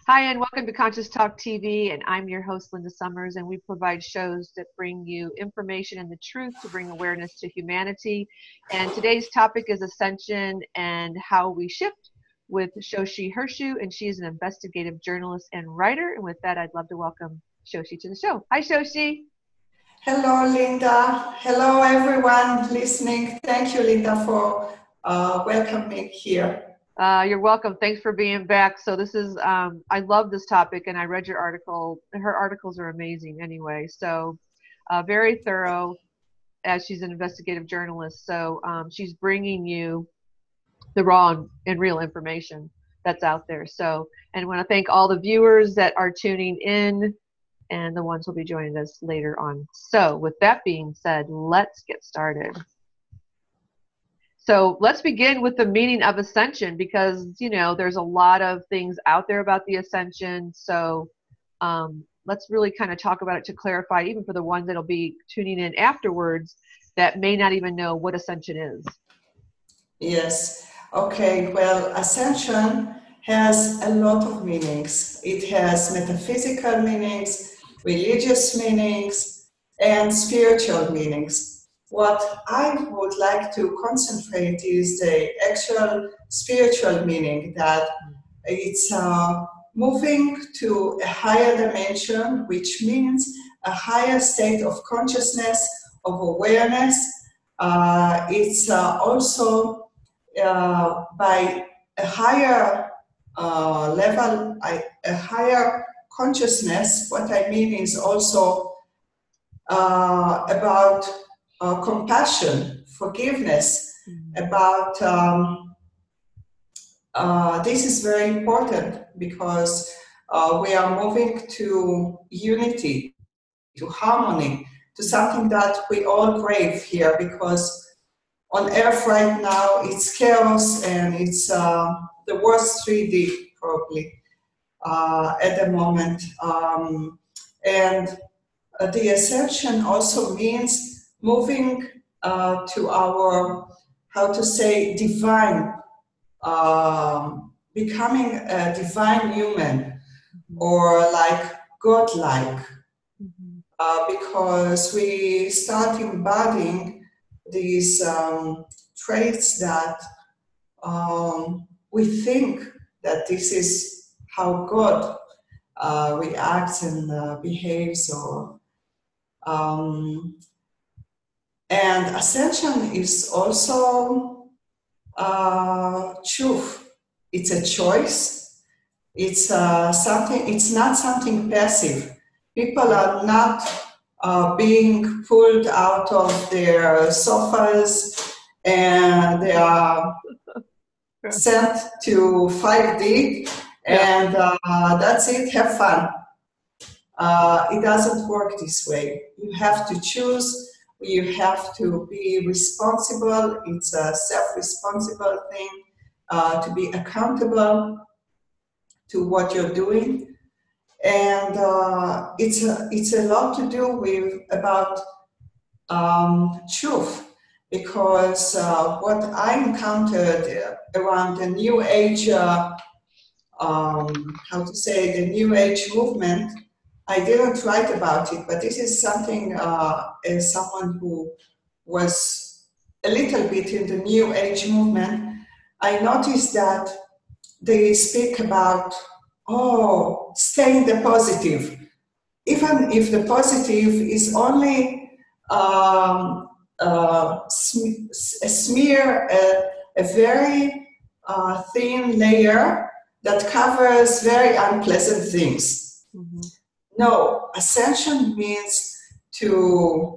Hi, and welcome to Conscious Talk TV, and I'm your host, Linda Summers, and we provide shows that bring you information and the truth to bring awareness to humanity. And today's topic is Ascension and How We Shift with Shoshi Hershu, and she is an investigative journalist and writer. And with that, I'd love to welcome Shoshi to the show. Hi, Shoshi. Hello, Linda. Hello, everyone listening. Thank you, Linda, for welcoming me here. You're welcome. Thanks for being back. So this is, I love this topic, and I read your article. Her articles are amazing anyway. So very thorough, as she's an investigative journalist. So she's bringing you the raw and real information that's out there. So, and I want to thank all the viewers that are tuning in and the ones who will be joining us later on. So with that being said, let's get started. So let's begin with the meaning of ascension, because, you know, there's a lot of things out there about the ascension. So let's really kind of talk about it to clarify, even for the ones that'll be tuning in afterwards that may not even know what ascension is. Yes. Okay. Well, ascension has a lot of meanings. It has metaphysical meanings, religious meanings, and spiritual meanings. What I would like to concentrate is the actual spiritual meaning, that it's moving to a higher dimension, which means a higher state of consciousness, of awareness. It's also by a higher level, a higher consciousness. What I mean is also about compassion, forgiveness, about this is very important because we are moving to unity, to harmony, to something that we all crave here, because on earth right now it's chaos and it's the worst 3D probably at the moment. And the ascension also means moving to our, how to say, divine, becoming a divine human, or like godlike, because we start embodying these traits that we think that this is how God reacts and behaves, or and ascension is also truth. It's a choice. It's something. It's not something passive. People are not being pulled out of their sofas and they are sent to 5D and that's it. Have fun. It doesn't work this way. You have to choose. You have to be responsible. It's a self-responsible thing to be accountable to what you're doing, and it's a lot to do with about truth, because what I encountered around the New Age, how to say, the New Age movement. I didn't write about it, but this is something, as someone who was a little bit in the New Age movement, I noticed that they speak about, stay in the positive. Even if the positive is only a smear, a very thin layer that covers very unpleasant things. No, ascension means to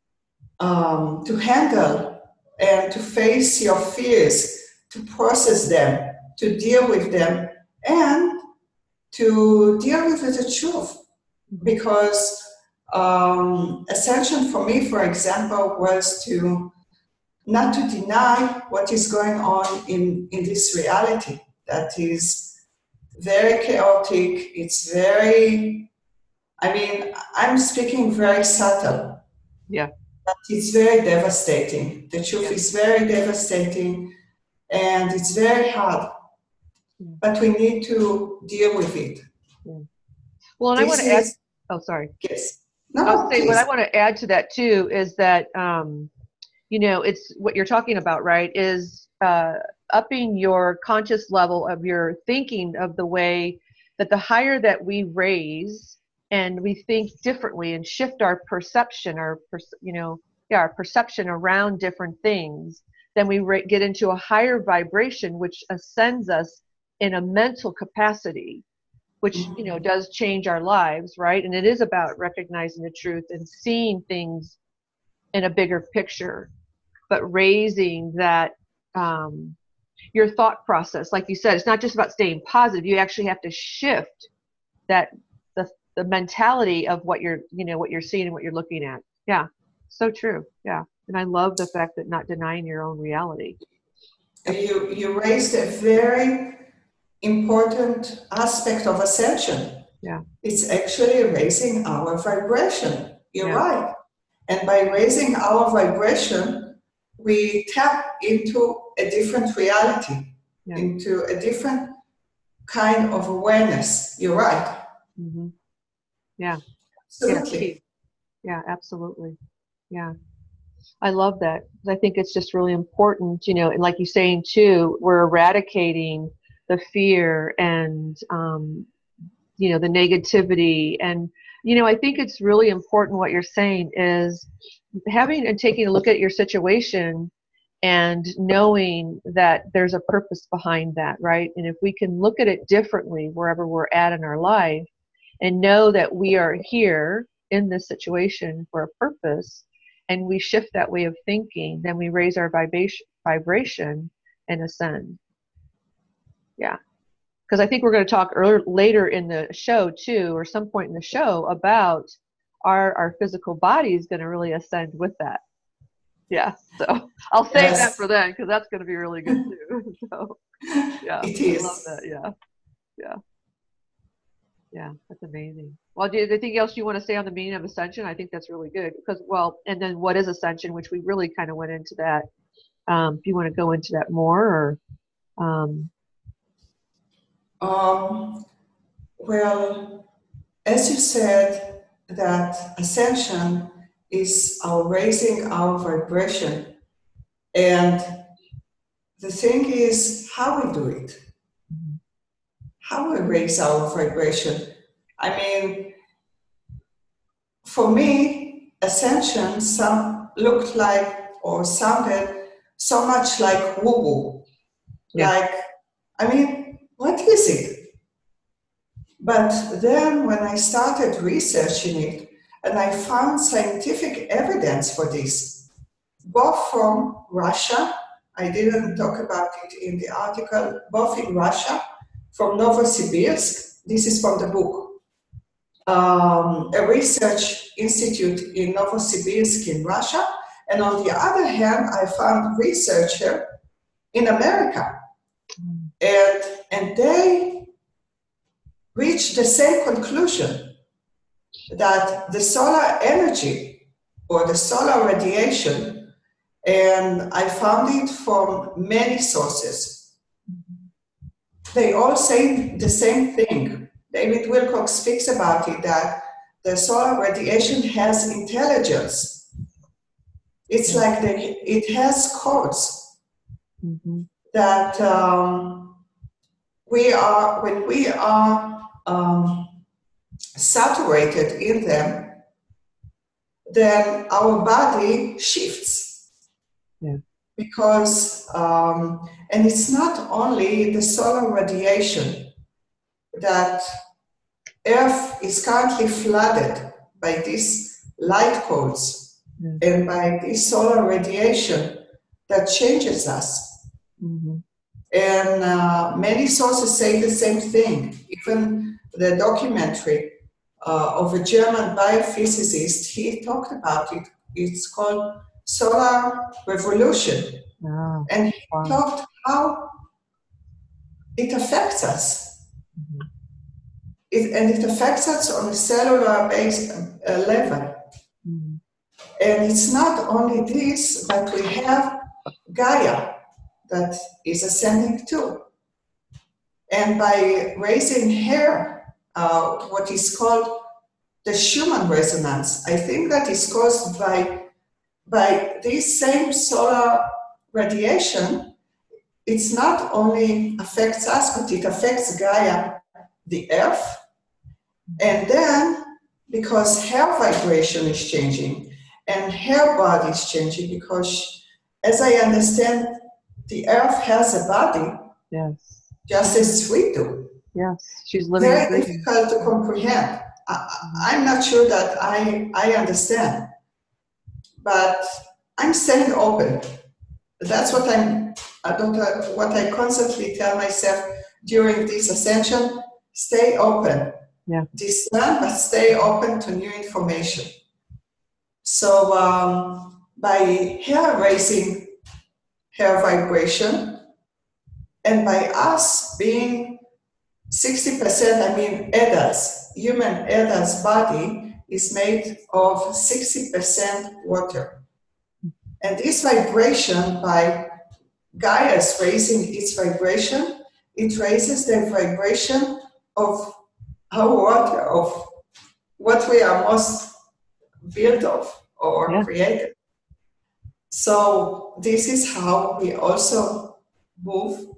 handle and to face your fears, to process them, to deal with them, and to deal with the truth. Because ascension for me, for example, was to not to deny what is going on in this reality that is very chaotic. It's very, I mean, I'm speaking very subtle. Yeah. But it's very devastating. The truth is very devastating, and it's very hard. Yeah. but we need to deal with it. Yeah. Well, and I want This to add, is, oh, sorry. yes. No, I was no, saying what I please. want to add to that too is that, you know, it's what you're talking about, right? Is upping your conscious level of your thinking of the way that the higher that we raise and we think differently and shift our perception, you know, yeah, our perception around different things, then we get into a higher vibration, which ascends us in a mental capacity, which, you know, does change our lives, right? And it is about recognizing the truth and seeing things in a bigger picture, but raising that, your thought process. Like you said, it's not just about staying positive. You actually have to shift that, the mentality of what you're, you know, what you're seeing and what you're looking at. Yeah, so true. Yeah, and I love the fact that not denying your own reality. You raised a very important aspect of ascension. Yeah, It's actually raising our vibration. You're yeah, right. And by raising our vibration, we tap into a different reality, yeah. into a different kind of awareness. You're right. Mm-hmm. Yeah, yeah, Absolutely. key. Yeah, absolutely. Yeah. I love that. I think it's just really important, you know, and like you're saying too, we're eradicating the fear and, you know, the negativity. And, you know, I think it's really important what you're saying is having and taking a look at your situation and knowing that there's a purpose behind that, right? And if we can look at it differently wherever we're at in our life and know that we are here in this situation for a purpose, and we shift that way of thinking, then we raise our vibration and ascend. Yeah. Because I think we're going to talk later in the show too, or some point in the show, about our physical body is going to really ascend with that. Yeah. So I'll save that Yes, for then because that's going to be really good too. So yeah, it I love is. that. Yeah. Yeah. Yeah. That's amazing. Well, do you have anything else you want to say on the meaning of ascension? I think that's really good because, well, and then what is ascension, which we really kind of went into that. If you want to go into that more, or Um, well, as you said, that ascension is our raising our vibration. And the thing is how we do it, how we raise our vibration. I mean, for me, ascension looked like or sounded so much like woo-woo. yeah. Like, I mean, what is it? But then when I started researching it, and I found scientific evidence for this, both from Russia, I didn't talk about it in the article, both in Russia, from Novosibirsk, this is from the book, a research institute in Novosibirsk in Russia, and on the other hand, I found researcher in America, and they reached the same conclusion that the solar energy or the solar radiation, and I found it from many sources, they all say the same thing. David Wilcox speaks about it, that the solar radiation has intelligence. It's Yeah. like it has codes Mm-hmm. that when we are saturated in them, then our body shifts. Yeah. Because, and it's not only the solar radiation, that Earth is currently flooded by these light codes Yeah. and by this solar radiation that changes us. Mm-hmm. And many sources say the same thing. Even the documentary of a German biophysicist, he talked about it. It's called Solar Revolution. Oh, And he wow. talked how it affects us. Mm-hmm. And it affects us on a cellular base level. Mm-hmm. And it's not only this, but we have Gaia that is ascending too. And by raising her, what is called the Schumann resonance, I think that is caused by this same solar radiation. It's not only affects us, but it affects Gaia, the earth. And then, because her vibration is changing and her body is changing, because as I understand, the earth has a body, Yes. just as we do. Yes. She's living. Very difficult to comprehend. I'm not sure that I understand, but I'm staying open. That's what what I constantly tell myself during this ascension: stay open. Yeah. Discern, but stay open to new information. So by her raising her vibration, and by us being 60%, I mean adults, human adults' body is made of 60% water. And this vibration, by Gaia's raising its vibration, it raises the vibration of our water, of what we are most built of or created. So this is how we also move.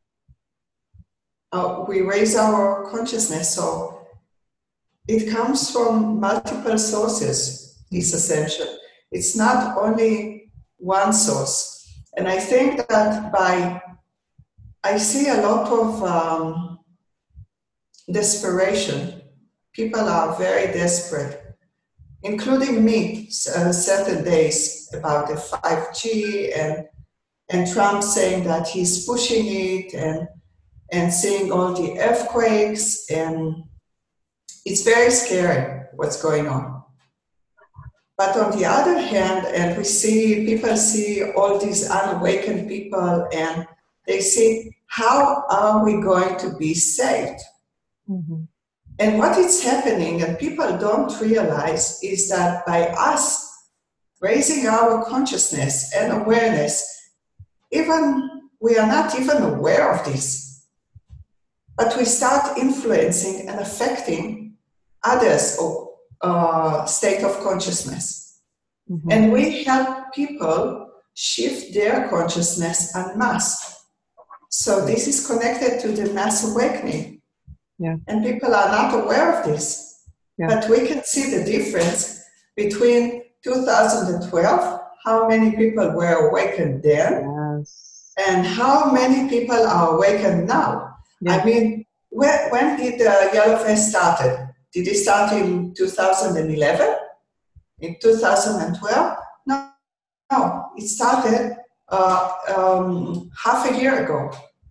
We raise our consciousness. So it comes from multiple sources, this ascension. It's not only one source. And I think that I see a lot of desperation. People are very desperate, including me, certain days, about the 5G and Trump saying that he's pushing it, and seeing all the earthquakes, and it's very scary what's going on. But on the other hand, and people see all these unawakened people, and they see, how are we going to be saved? Mm-hmm. And what is happening, and people don't realize, is that by us raising our consciousness and awareness, even we are not even aware of this, but we start influencing and affecting others' state of consciousness. Mm-hmm. And we help people shift their consciousness en masse. So this is connected to the mass awakening. Yeah. And people are not aware of this. Yeah. But we can see the difference between 2012, how many people were awakened then, yes, and how many people are awakened now. Yeah. I mean, when did the Yellow Vest started? Did it start in 2011? In 2012? No, it started half a year ago.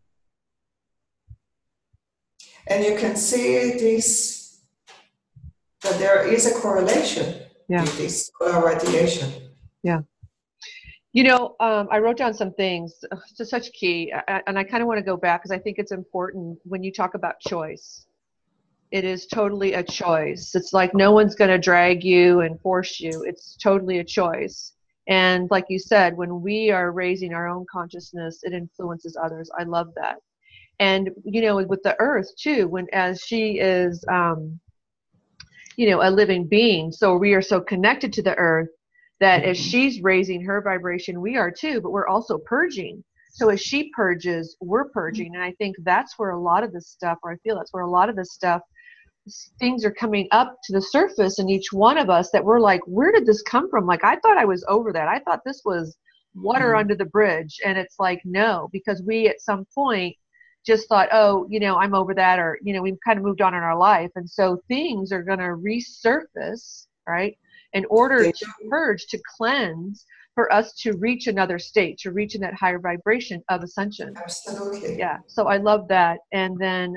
And you can see this, that there is a correlation, yeah, with this radiation. Yeah. You know, I wrote down some things, just such key, and I kind of want to go back because I think it's important when you talk about choice. It is totally a choice. It's like no one's going to drag you and force you. It's totally a choice. And like you said, when we are raising our own consciousness, it influences others. I love that. And, you know, with the earth too, as she is, you know, a living being, so we are so connected to the earth that as she's raising her vibration, we are too, but we're also purging. So as she purges, we're purging. And I think that's where a lot of this stuff, or I feel that's where a lot of this stuff, things are coming up to the surface in each one of us that we're like, where did this come from? Like, I thought I was over that. I thought this was water under the bridge. And it's like, no, because we at some point just thought, oh, you know, I'm over that, or, you know, we've kind of moved on in our life. And so things are going to resurface, right, in order to purge, to cleanse, for us to reach another state, to reach in that higher vibration of ascension. Absolutely. Yeah. So I love that. And then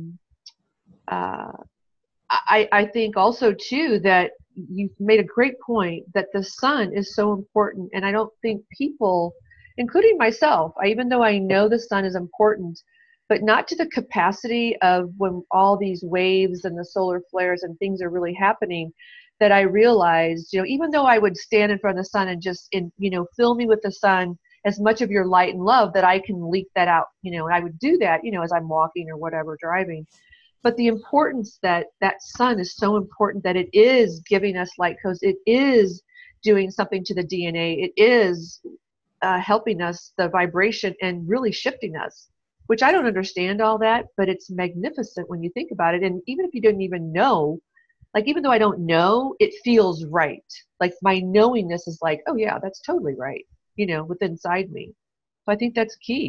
I think also too that you've made a great point that the sun is so important. And I don't think people, including myself, even though I know the sun is important, but not to the capacity of when all these waves and the solar flares and things are really happening, that I realized, you know, even though I would stand in front of the sun and just, you know, fill me with the sun as much of your light and love that I can leak that out, and I would do that, as I'm walking or whatever, driving. But the importance that sun is so important, that it is giving us light, because it is doing something to the DNA. It is helping us, the vibration, and really shifting us, which I don't understand all that, but it's magnificent when you think about it. And even if you didn't even know, like, even though I don't know, it feels right. Like, my knowingness is like, oh yeah, that's totally right, within inside me. So I think that's key.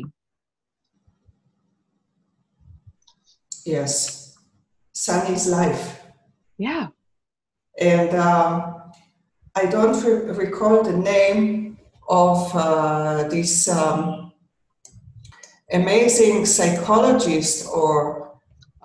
Yes. Sun is life. Yeah. And I don't recall the name of this amazing psychologist, or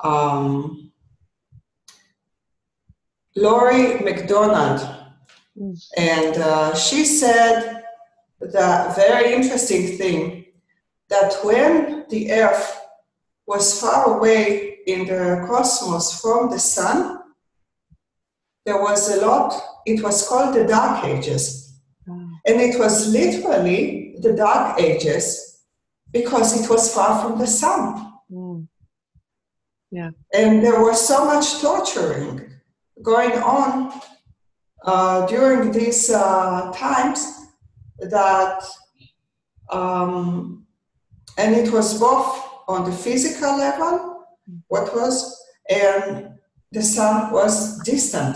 Laurie McDonald. And she said the very interesting thing, that when the Earth was far away in the cosmos from the sun, there was a lot, it was called the Dark Ages. And it was literally the Dark Ages because it was far from the sun. Yeah. And there was so much torturing going on during these times, that, and it was both on the physical level, and the sun was distant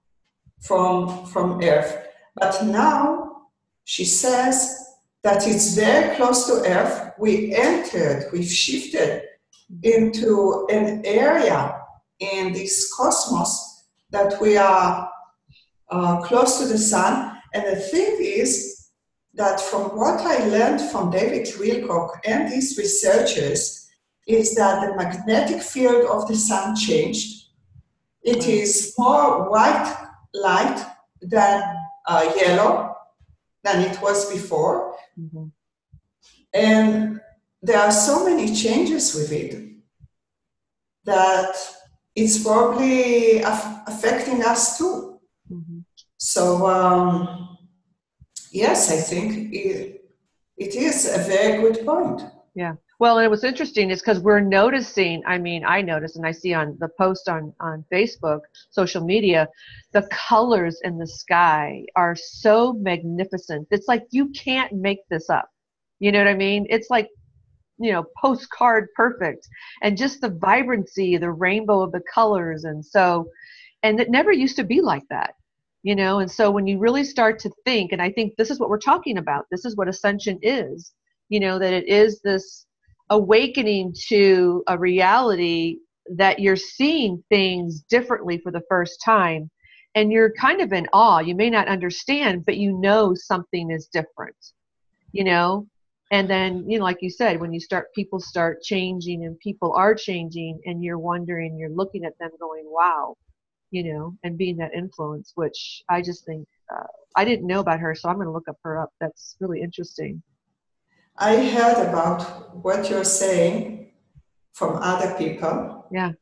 from Earth. But now she says that it's very close to Earth. We've shifted into an area in this cosmos that we are close to the sun. And the thing is that, from what I learned from David Wilcock and his researchers, is that the magnetic field of the sun changed. It is more white light than yellow than it was before. Mm-hmm. And there are so many changes with it that it's probably affecting us too. Mm-hmm. So, yes, I think it is a very good point. Yeah. Well, and what's interesting is because we're noticing, I notice, and I see on the post on Facebook, social media, the colors in the sky are so magnificent. It's like you can't make this up. You know what I mean? It's like, postcard perfect. And just the vibrancy, the rainbow of the colors. And it never used to be like that. And so when you really start to think, and I think this is what we're talking about, this is what Ascension is, that it is this awakening to a reality that you're seeing things differently for the first time, and you're kind of in awe. You may not understand, but something is different, and then, like you said, when people start changing, and people are changing, and you're wondering, you're looking at them going, wow, and being that influence, which I just think, I didn't know about her, so I'm going to look her up. That's really interesting. I heard about what you're saying from other people. Yeah.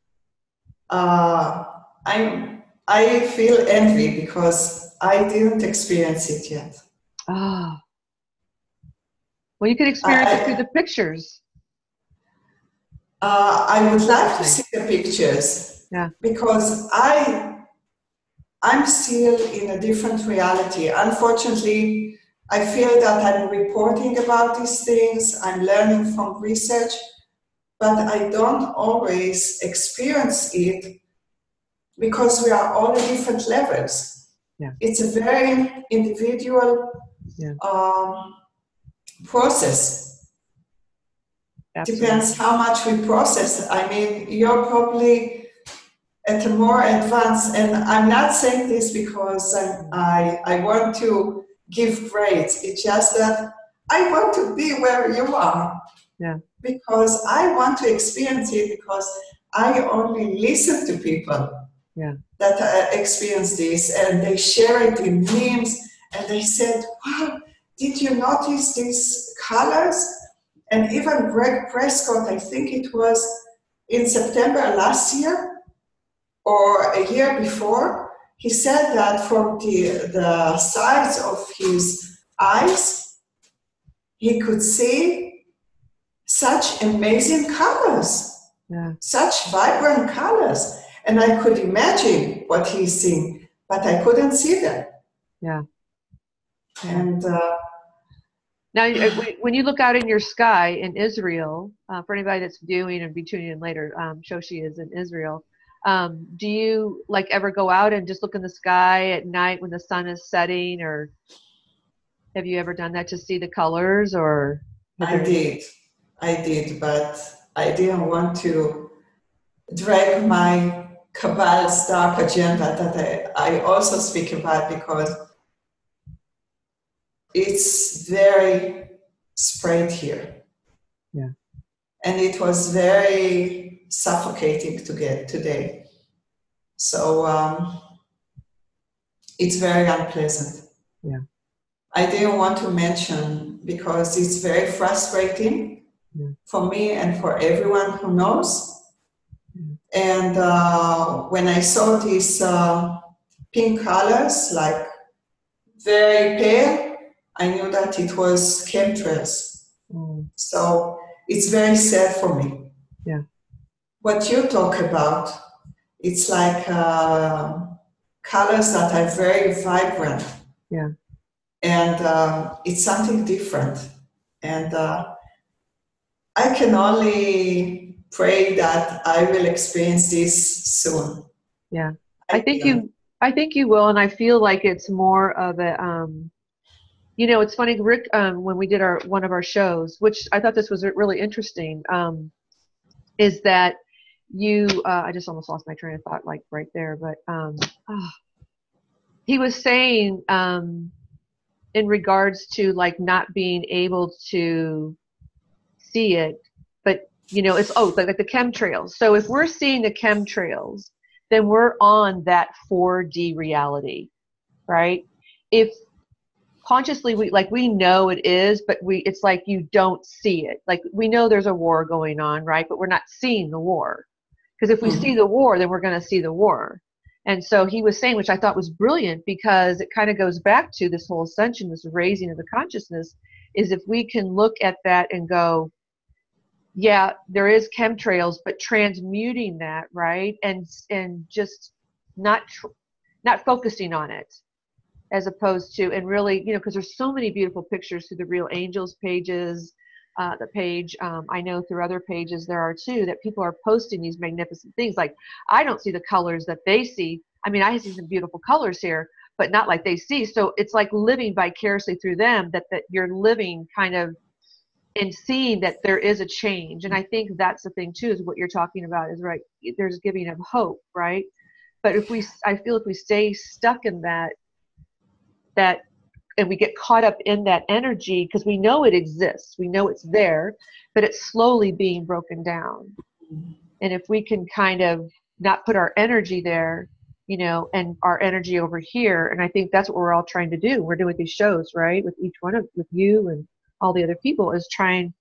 I feel envy because I didn't experience it yet. Ah. Well, you could experience it through the pictures. I would like to see the pictures. Yeah. Because I'm still in a different reality. Unfortunately, I feel that I'm reporting about these things, I'm learning from research, but I don't always experience it because we are all at different levels. Yeah. It's a very individual process. Absolutely. Depends how much we process. You're probably at a more advanced, and I'm not saying this because I want to give grades. It's just that I want to be where you are. Yeah. Because I want to experience it, because I only listen to people that experience this, and they share it in memes, and they said, wow, did you notice these colors? And even Greg Prescott, I think it was in September last year, or a year before, he said that from the sides of his eyes, he could see such amazing colors, such vibrant colors. And I could imagine what he's seeing, but I couldn't see them. Yeah. And now, when you look out in your sky in Israel, for anybody that's viewing and be tuning in later, Shoshi is in Israel. Do you like ever go out and just look in the sky at night when the sun is setting, or have you ever done that to see the colors? Or I did, but I didn't want to drag my Kabbalah's dark agenda that I also speak about, because it's very spread here. Yeah. And it was very suffocating to get today. So it's very unpleasant. Yeah. I didn't want to mention because it's very frustrating for me and for everyone who knows. And when I saw these pink colors, like very pale, I knew that it was chemtrails. So it's very sad for me. Yeah. What you talk about, it's like colors that are very vibrant. Yeah. And it's something different. And I can only pray that I will experience this soon. Yeah. I think you will, and I feel like it's more of a it's funny, Rick, when we did one of our shows, which I thought this was really interesting, is that I just almost lost my train of thought, like right there, but he was saying in regards to like not being able to see it, but it's like the chemtrails. So if we're seeing the chemtrails, then we're on that 4D reality, right? If consciously we know it is, but it's like you don't see it. Like we know there's a war going on, right? But we're not seeing the war. Because if we see the war, then we're going to see the war. And so he was saying, which I thought was brilliant, because it kind of goes back to this whole ascension, this raising of the consciousness, is if we can look at that and go, yeah, there is chemtrails, but transmuting that, right? And just not focusing on it, as opposed to, and really, because there's so many beautiful pictures through the Real Angels pages, the page, I know through other pages there are too, that people are posting these magnificent things. Like, I don't see the colors that they see. I mean, I see some beautiful colors here, but not like they see. So it's like living vicariously through them, that you're living kind of and seeing that there is a change. And I think that's the thing too, is what you're talking about is right. There's giving of hope, right? But I feel if we stay stuck in that, and we get caught up in that energy, because we know it exists, we know it's there, but it's slowly being broken down. And if we can kind of not put our energy there, and our energy over here, and I think that's what we're all trying to do. We're doing these shows, right, with with you and all the other people, is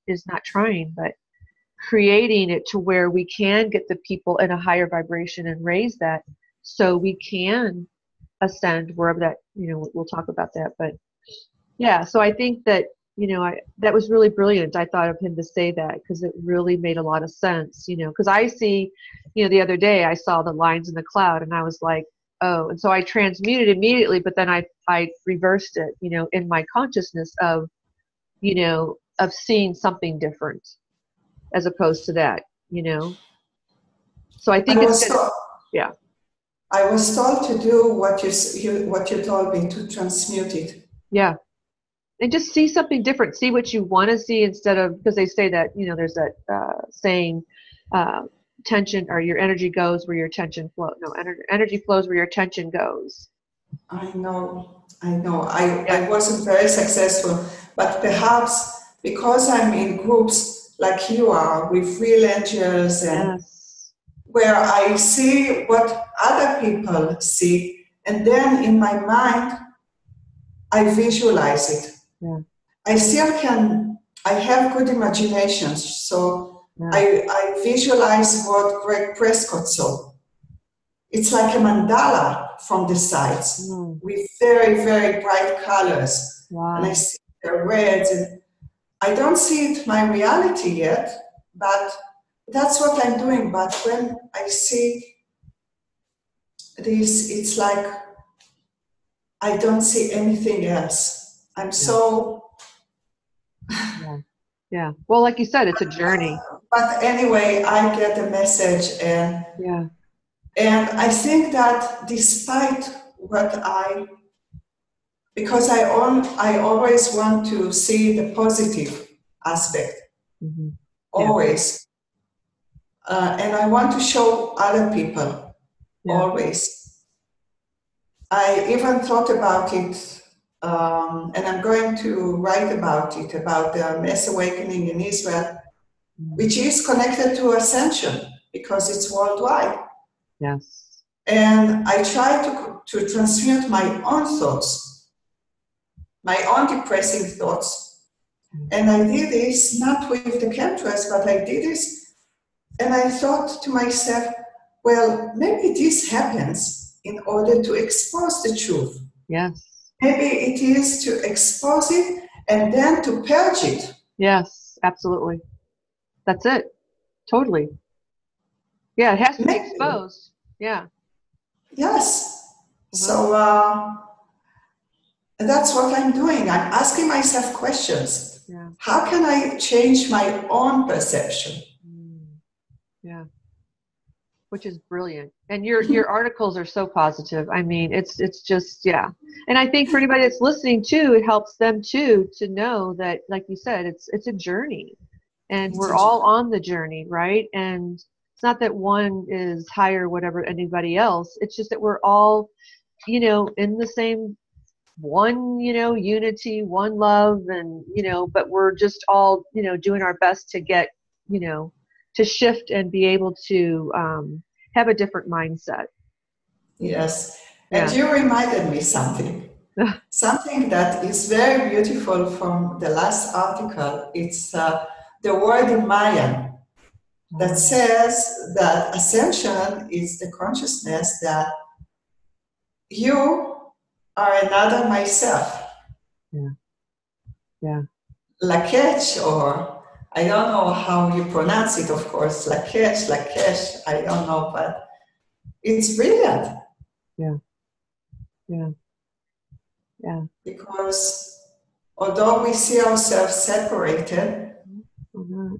but creating it to where we can get the people in a higher vibration and raise that, so we can ascend wherever that, we'll talk about that. But yeah, so I think that, that was really brilliant. I thought of him to say that, because it really made a lot of sense, because I see, the other day I saw the lines in the cloud and I was like, oh, and so I transmuted immediately, but then I reversed it, in my consciousness of seeing something different as opposed to that, So I think yeah. I was told to do what you told me, to transmute it. Yeah. And just see something different. See what you want to see, instead of, because they say that, there's that saying, tension, or your energy goes where your attention flows. No, energy flows where your attention goes. I know. I wasn't very successful, but perhaps because I'm in groups like you are, with real angels, and where I see what other people see, and then in my mind, I visualize it. Yeah. I have good imaginations, so I visualize what Greg Prescott saw. It's like a mandala from the sides with very, very bright colors. Wow. And I see the reds. And I don't see it my reality yet, but that's what I'm doing. But when I see this, it's like I don't see anything else. I'm Yeah. so. Yeah. Yeah. Well, like you said, it's a journey. But anyway, I get the message, and Yeah. I think that despite what because I always want to see the positive aspect, Mm-hmm. Yeah. always, and I want to show other people, Yeah. always. I even thought about it, and I'm going to write about it, about the mass awakening in Israel, which is connected to Ascension because it's worldwide. Yes. And I try to transmute my own thoughts, my own depressing thoughts. And I did this not with the chemtrails, but I did this, and I thought to myself, well, maybe this happens in order to expose the truth. Yes. Maybe it is to expose it and then to purge it. Yes, absolutely. That's it. Totally. Yeah, it has to be Maybe. exposed. Yeah. Yes. Uh-huh. So that's what I'm doing. I'm asking myself questions. Yeah. How can I change my own perception? Yeah. Which is brilliant. And your articles are so positive. I mean, it's just, yeah. And I think for anybody that's listening too, it helps them too to know that, like you said, it's a journey, and It's we're a all journey. on the journey, right? And it's not that one is higher whatever anybody else. It's just that we're all, in the same one, unity, one love, and but we're just all, doing our best to get, to shift and be able to have a different mindset. Yes. And Yeah. you reminded me something. Something that is very beautiful from the last article. It's the word in Mayan that says that ascension is the consciousness that you are another myself. Yeah. Yeah. Lakech, or I don't know how you pronounce it, of course. Lakesh, I don't know, but it's brilliant. Yeah. Yeah. Yeah. Because although we see ourselves separated, Mm-hmm.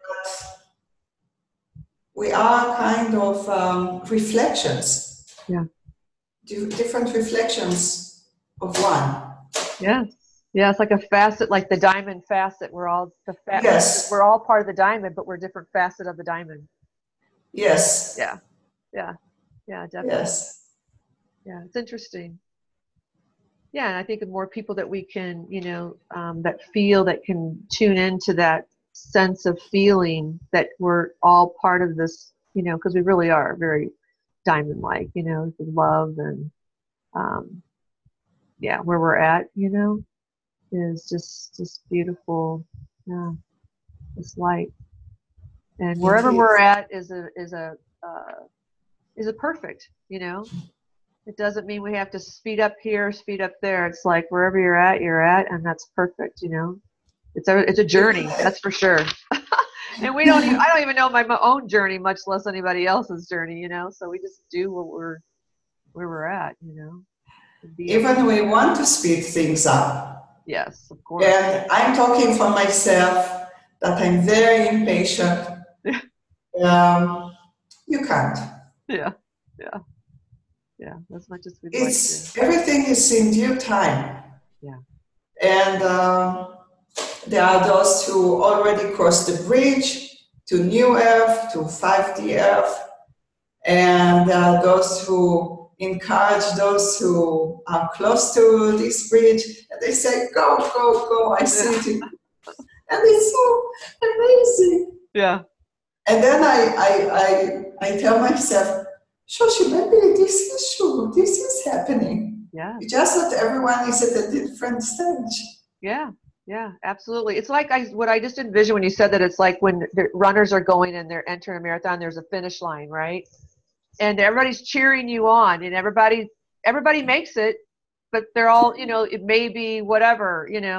we are kind of reflections, Yeah. different reflections of one. Yes. Yeah. It's like a facet, like the diamond facet. We're all we're Yes, all part of the diamond, but we're different facet of the diamond. yes, Yeah. Yeah. Yeah. Definitely. yes, Yeah. It's interesting. Yeah, and I think the more people that we can, that feel, that can tune into that sense of feeling that we're all part of this, because we really are very diamond-like, the love and, yeah, where we're at, is just beautiful. Yeah, this light, and it wherever we're is. at is a perfect, It doesn't mean we have to speed up here, speed up there. It's like wherever you're at, and that's perfect, It's a journey, that's for sure. And I don't even know my own journey, much less anybody else's journey, So we just do where we're at, Be okay. Even we want to speed things up. Yes, of course. And I'm talking for myself that I'm very impatient. You can't. Yeah, yeah, yeah. As much as we'd like to. It's everything is in due time. Yeah. And there are those who already crossed the bridge to New Earth, to 5D Earth, and there are those who encourage those who are close to this bridge, and they say, go, go, go, I see it. And it's so amazing. Yeah. And then I tell myself, Shoshi, maybe this is true, this is happening. Yeah. It's just that everyone is at a different stage. Yeah. Yeah, absolutely. It's like what I just envisioned when you said that. It's like when the runners are going and they're entering a marathon, there's a finish line, right? And everybody's cheering you on, and everybody makes it, but they're all, it may be whatever,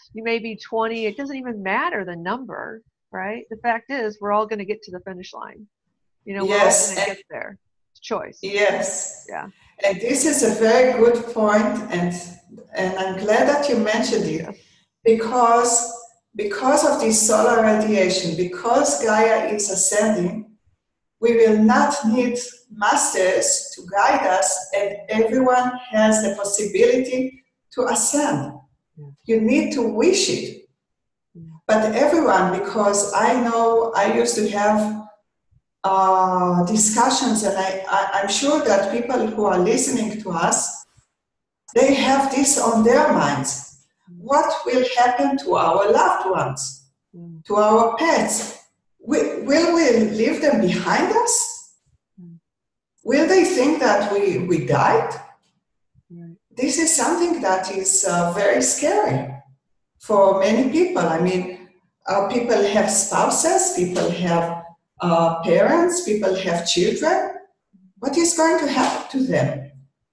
you may be 20. It doesn't even matter the number, right? The fact is, we're all going to get to the finish line. You know, we're all going Yes, to get there. It's choice. yes. Yeah. And this is a very good point, and I'm glad that you mentioned it, Yes. because of this solar radiation, because Gaia is ascending, we will not need masters to guide us, and everyone has the possibility to ascend. Yeah. You need to wish it. But everyone, because I know I used to have discussions, and I'm sure that people who are listening to us, they have this on their minds. What will happen to our loved ones, to our pets? Will we leave them behind us? Will they think that we died? This is something that is very scary for many people. I mean, people have spouses, people have parents, people have children. What is going to happen to them?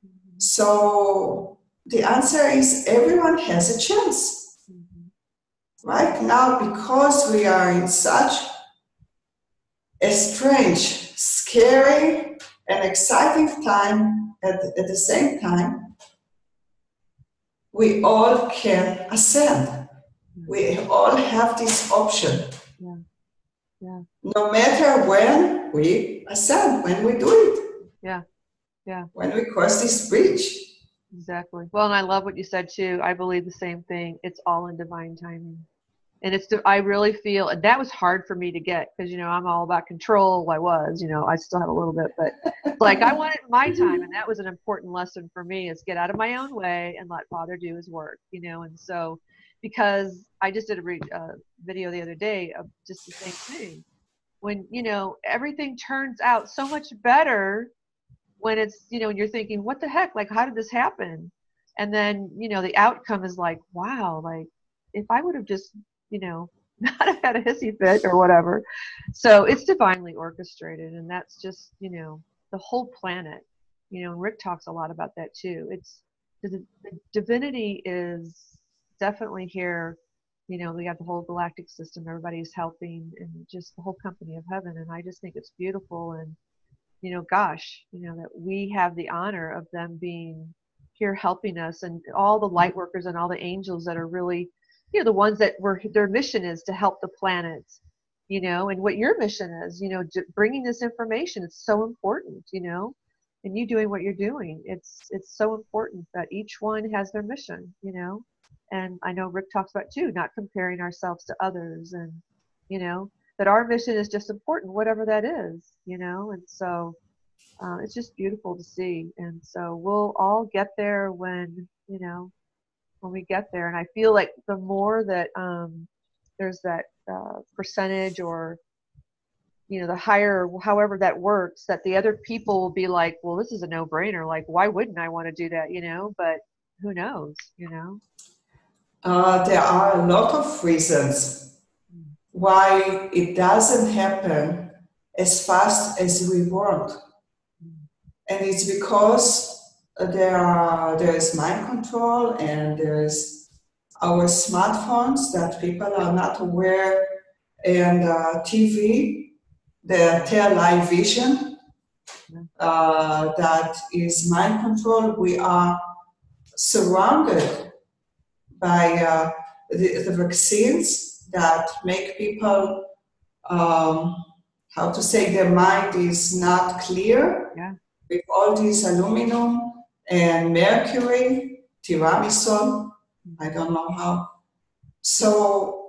So the answer is everyone has a chance. Right now, because we are in such a strange, scary, and exciting time at the same time, we all can ascend. We all have this option. Yeah. Yeah. No matter when we ascend, when we do it. Yeah. Yeah. When we cross this bridge. Exactly. Well, and I love what you said too. I believe the same thing. It's all in divine timing. And I really feel, and that was hard for me to get because, you know, I'm all about control. I was, you know, I still have a little bit, but like I wanted my time. And that was an important lesson for me is get out of my own way and let Father do his work, you know. And so, because I just did a video the other day of just the same thing. When, you know, everything turns out so much better when it's, you know, you're thinking, what the heck? Like, how did this happen? And then, you know, the outcome is like, wow, like if I would have just, you know, not have had a hissy fit or whatever. So it's divinely orchestrated. And that's just, you know, the whole planet, you know, and Rick talks a lot about that too. It's the divinity is definitely here. You know, we got the whole galactic system, everybody's helping and just the whole company of heaven. And I just think it's beautiful. And, you know, gosh, you know, that we have the honor of them being here helping us and all the light workers and all the angels that are really, you know, the ones that their mission is to help the planet, you know, and what your mission is, you know, bringing this information. It's so important, you know, and you doing what you're doing. It's so important that each one has their mission, you know, and I know Rick talks about too, not comparing ourselves to others and, you know, that our mission is just important, whatever that is, you know, and so it's just beautiful to see. And so we'll all get there when, you know, when we get there. And I feel like the more that there's that percentage or, you know, the higher, however that works, that the other people will be like, well, this is a no-brainer. Like, why wouldn't I want to do that, you know? But who knows, you know? There are a lot of reasons why it doesn't happen as fast as we want. And it's because there is mind control and there's our smartphones that people are not aware, and TV, the live vision, that is mind control. We are surrounded by the vaccines that make people, how to say, their mind is not clear. Yeah. With all this aluminum and mercury, tiramisol, I don't know how. So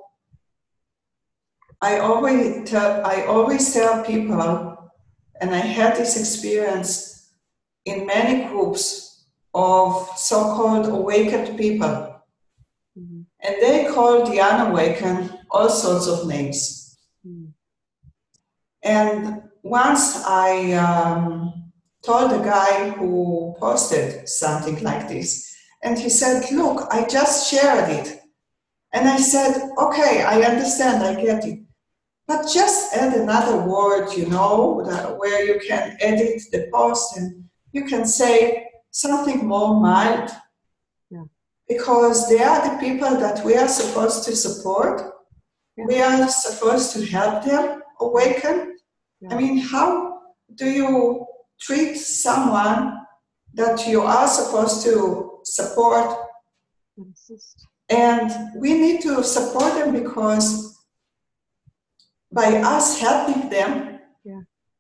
I always tell people, and I had this experience in many groups of so-called awakened people. Mm-hmm. And they call the unawakened all sorts of names. Mm-hmm. And once I told the guy who posted something like this, and he said, look, I just shared it. And I said, okay, I understand, I get it. But just add another word, you know, where you can edit the post and you can say something more mild. Yeah. because they are the people that we are supposed to support. Yeah. We are supposed to help them awaken. Yeah. I mean, how do you treat someone that you are supposed to support? Insist. And we need to support them because by us helping them, Yeah.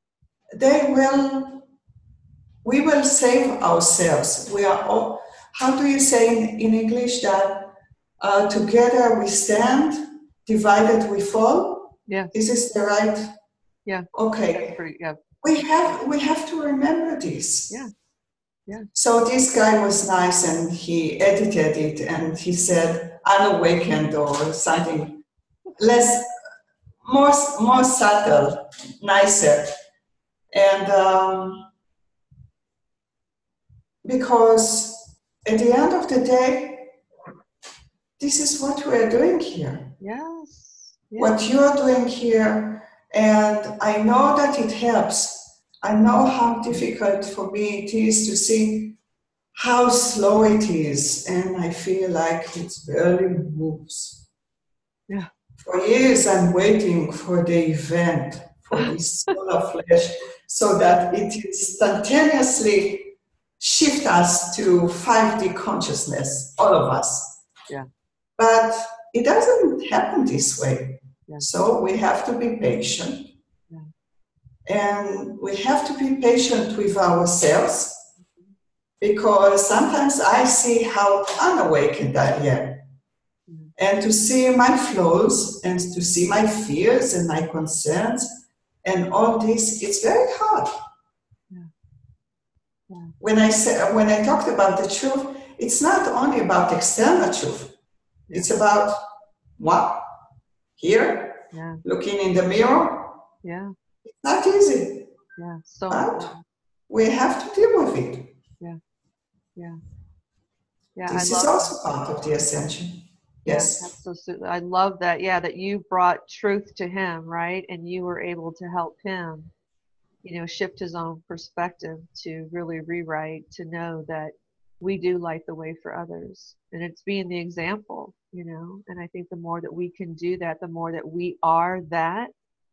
we will save ourselves. We are all, how do you say in English that together we stand, divided we fall? Yeah. Is this the right? Yeah. Okay. Pretty, yeah. We have to remember this. Yeah. Yeah. So this guy was nice and he edited it and he said unawakened or something more subtle, nicer. And because at the end of the day, this is what we're doing here. Yes. What you're doing here, and I know that it helps. I know how difficult for me it is to see how slow it is, and I feel like it barely moves. Yeah. For years I'm waiting for the event, for this solar flash, so that it instantaneously shift us to 5D consciousness, all of us. Yeah. But it doesn't happen this way. Yeah. So we have to be patient. Yeah. And we have to be patient with ourselves, because sometimes I see how unawakened I am. And to see my flaws and to see my fears and my concerns and all this, it's very hard. Yeah. Yeah. When I talked about the truth, it's not only about external truth. Yeah. It's about what? Here? Yeah. Looking in the mirror? Yeah. It's not easy. Yeah. So but we have to deal with it. Yeah. Yeah. Yeah. This is also part of the ascension. Yes. Yeah, that's so, I love that. Yeah, that you brought truth to him, right? And you were able to help him, shift his own perspective to really rewrite, to know that we do light the way for others. And it's being the example, and I think the more that we can do that, the more that we are that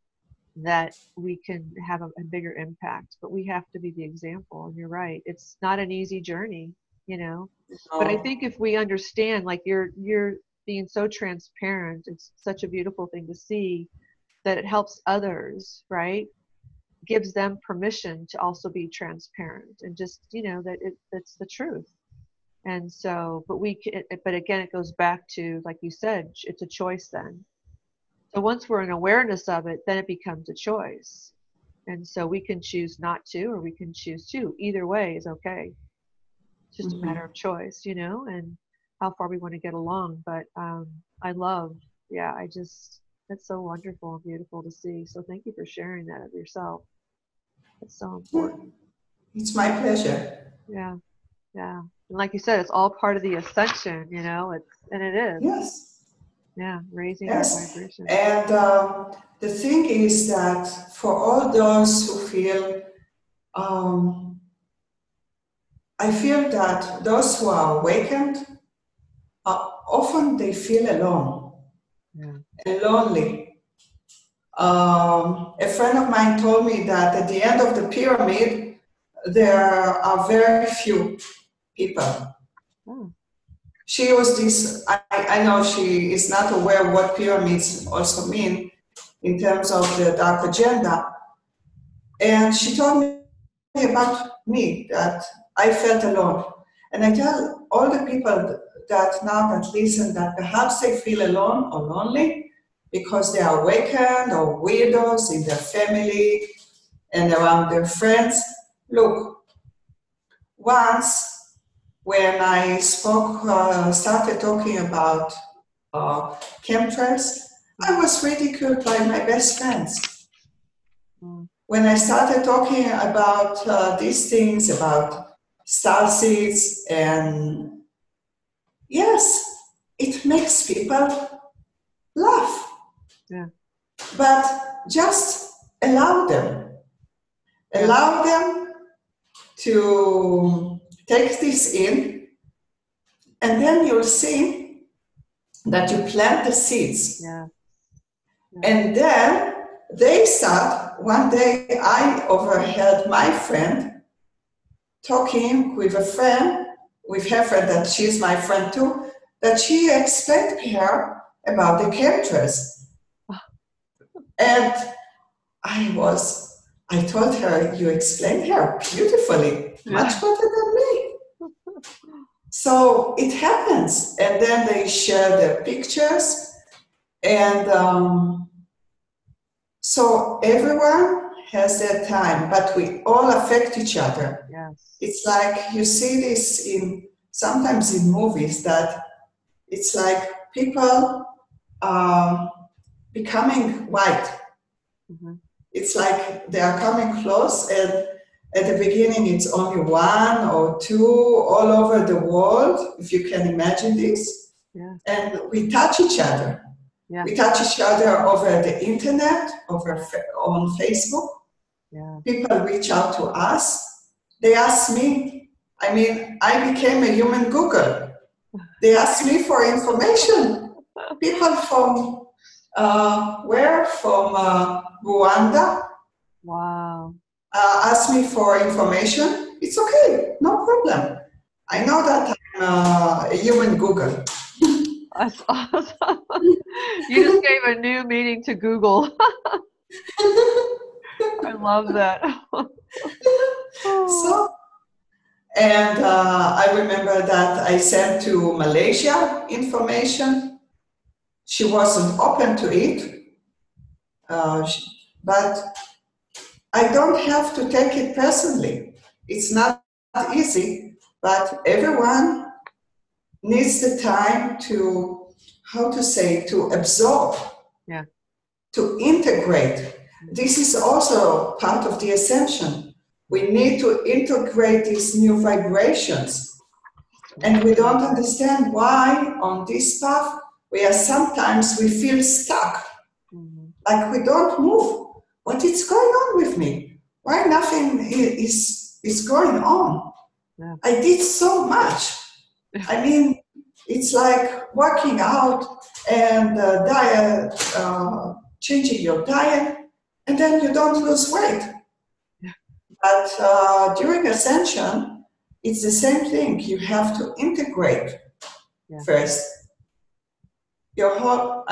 we can have a bigger impact. But we have to be the example. And you're right. It's not an easy journey, but I think if we understand, like you're being so transparent, it's such a beautiful thing to see that it helps others, right? Gives them permission to also be transparent and just, that that's the truth. And so, but again, it goes back to, like you said, it's a choice then. So once we're in awareness of it, then it becomes a choice. And so we can choose not to, or we can choose to. Either way is okay. It's just a matter of choice, and how far we want to get along. But I love, that's so wonderful and beautiful to see. So thank you for sharing that of yourself. It's so important. It's my pleasure. Yeah. Yeah. And like you said, it's all part of the ascension, and it is. Yes. Yeah. Raising our vibration. And the thing is that for all those who feel, I feel that those who are awakened, often they feel alone and lonely. A friend of mine told me that at the end of the pyramid, there are very few people. Oh. She was this, I know she is not aware what pyramids also mean in terms of the dark agenda. And she told me about me, that I felt alone. And I tell all the people that now that listen that perhaps they feel alone or lonely because they are awakened or weirdos in their family and around their friends. Look, once when I started talking about chemtrails, I was ridiculed by my best friends. When I started talking about these things, about star seeds, and yes, it makes people laugh. Yeah. But just allow them. Allow them to take this in And then you'll see that you plant the seeds. Yeah. And then they start, one day I overheard my friend talking with a friend, with her friend, that she's my friend too, that she explained to her about the chemtrails. And I told her, you explained her beautifully, much better than me. So it happens. And then they share their pictures. And so everyone has their time, but we all affect each other. Yes. It's like you see this sometimes in movies, that it's like people becoming white. Mm-hmm. It's like they are coming close, and at the beginning it's only one or two all over the world, if you can imagine this. Yeah. And we touch each other. Yeah. We touch each other over the internet, on Facebook. Yeah. People reach out to us. They ask me. I mean, I became a human Google. They ask me for information. People from where? From Rwanda. Wow. Ask me for information. It's okay, no problem. I know that I'm a human Google. That's awesome. You just gave a new meaning to Google. I love that. So, and I remember that I sent to Malaysia information. She wasn't open to it, but I don't have to take it personally. It's not easy, but everyone needs the time to, to absorb, Yeah. to integrate. This is also part of the ascension. We need to integrate these new vibrations. And we don't understand why on this path we feel stuck. Mm-hmm. Like we don't move. What is going on with me? Why nothing is going on? Yeah. I did so much. I mean, it's like working out and diet, changing your diet, and then you don't lose weight. Yeah. But during ascension, it's the same thing. You have to integrate first your whole.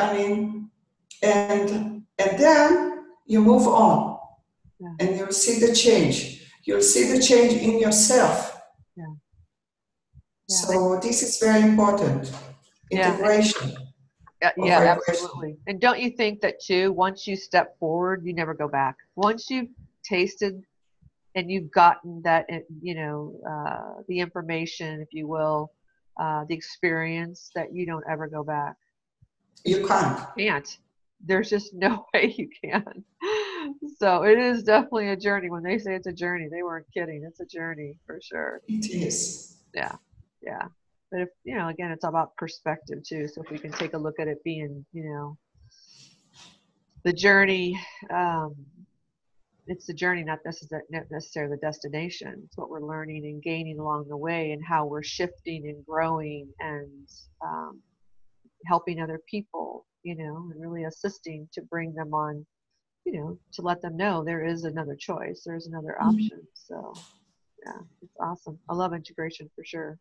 And then you move on, and you'll see the change. You'll see the change in yourself. Yeah. So this is very important. Integration. Yeah, absolutely. And don't you think that too, once you step forward, you never go back. Once you've tasted and you've gotten that, the information, if you will, the experience, that you don't ever go back. You can't. You can't. There's just no way you can. So it is definitely a journey. When they say it's a journey, they weren't kidding. It's a journey for sure. It is. Yeah. Yeah. But if, again, it's all about perspective too. So if we can take a look at it being, the journey, it's the journey, not necessarily the destination. It's what we're learning and gaining along the way, and how we're shifting and growing and helping other people, and really assisting to bring them on, to let them know there is another choice, there's another option. So yeah, it's awesome. I love integration for sure.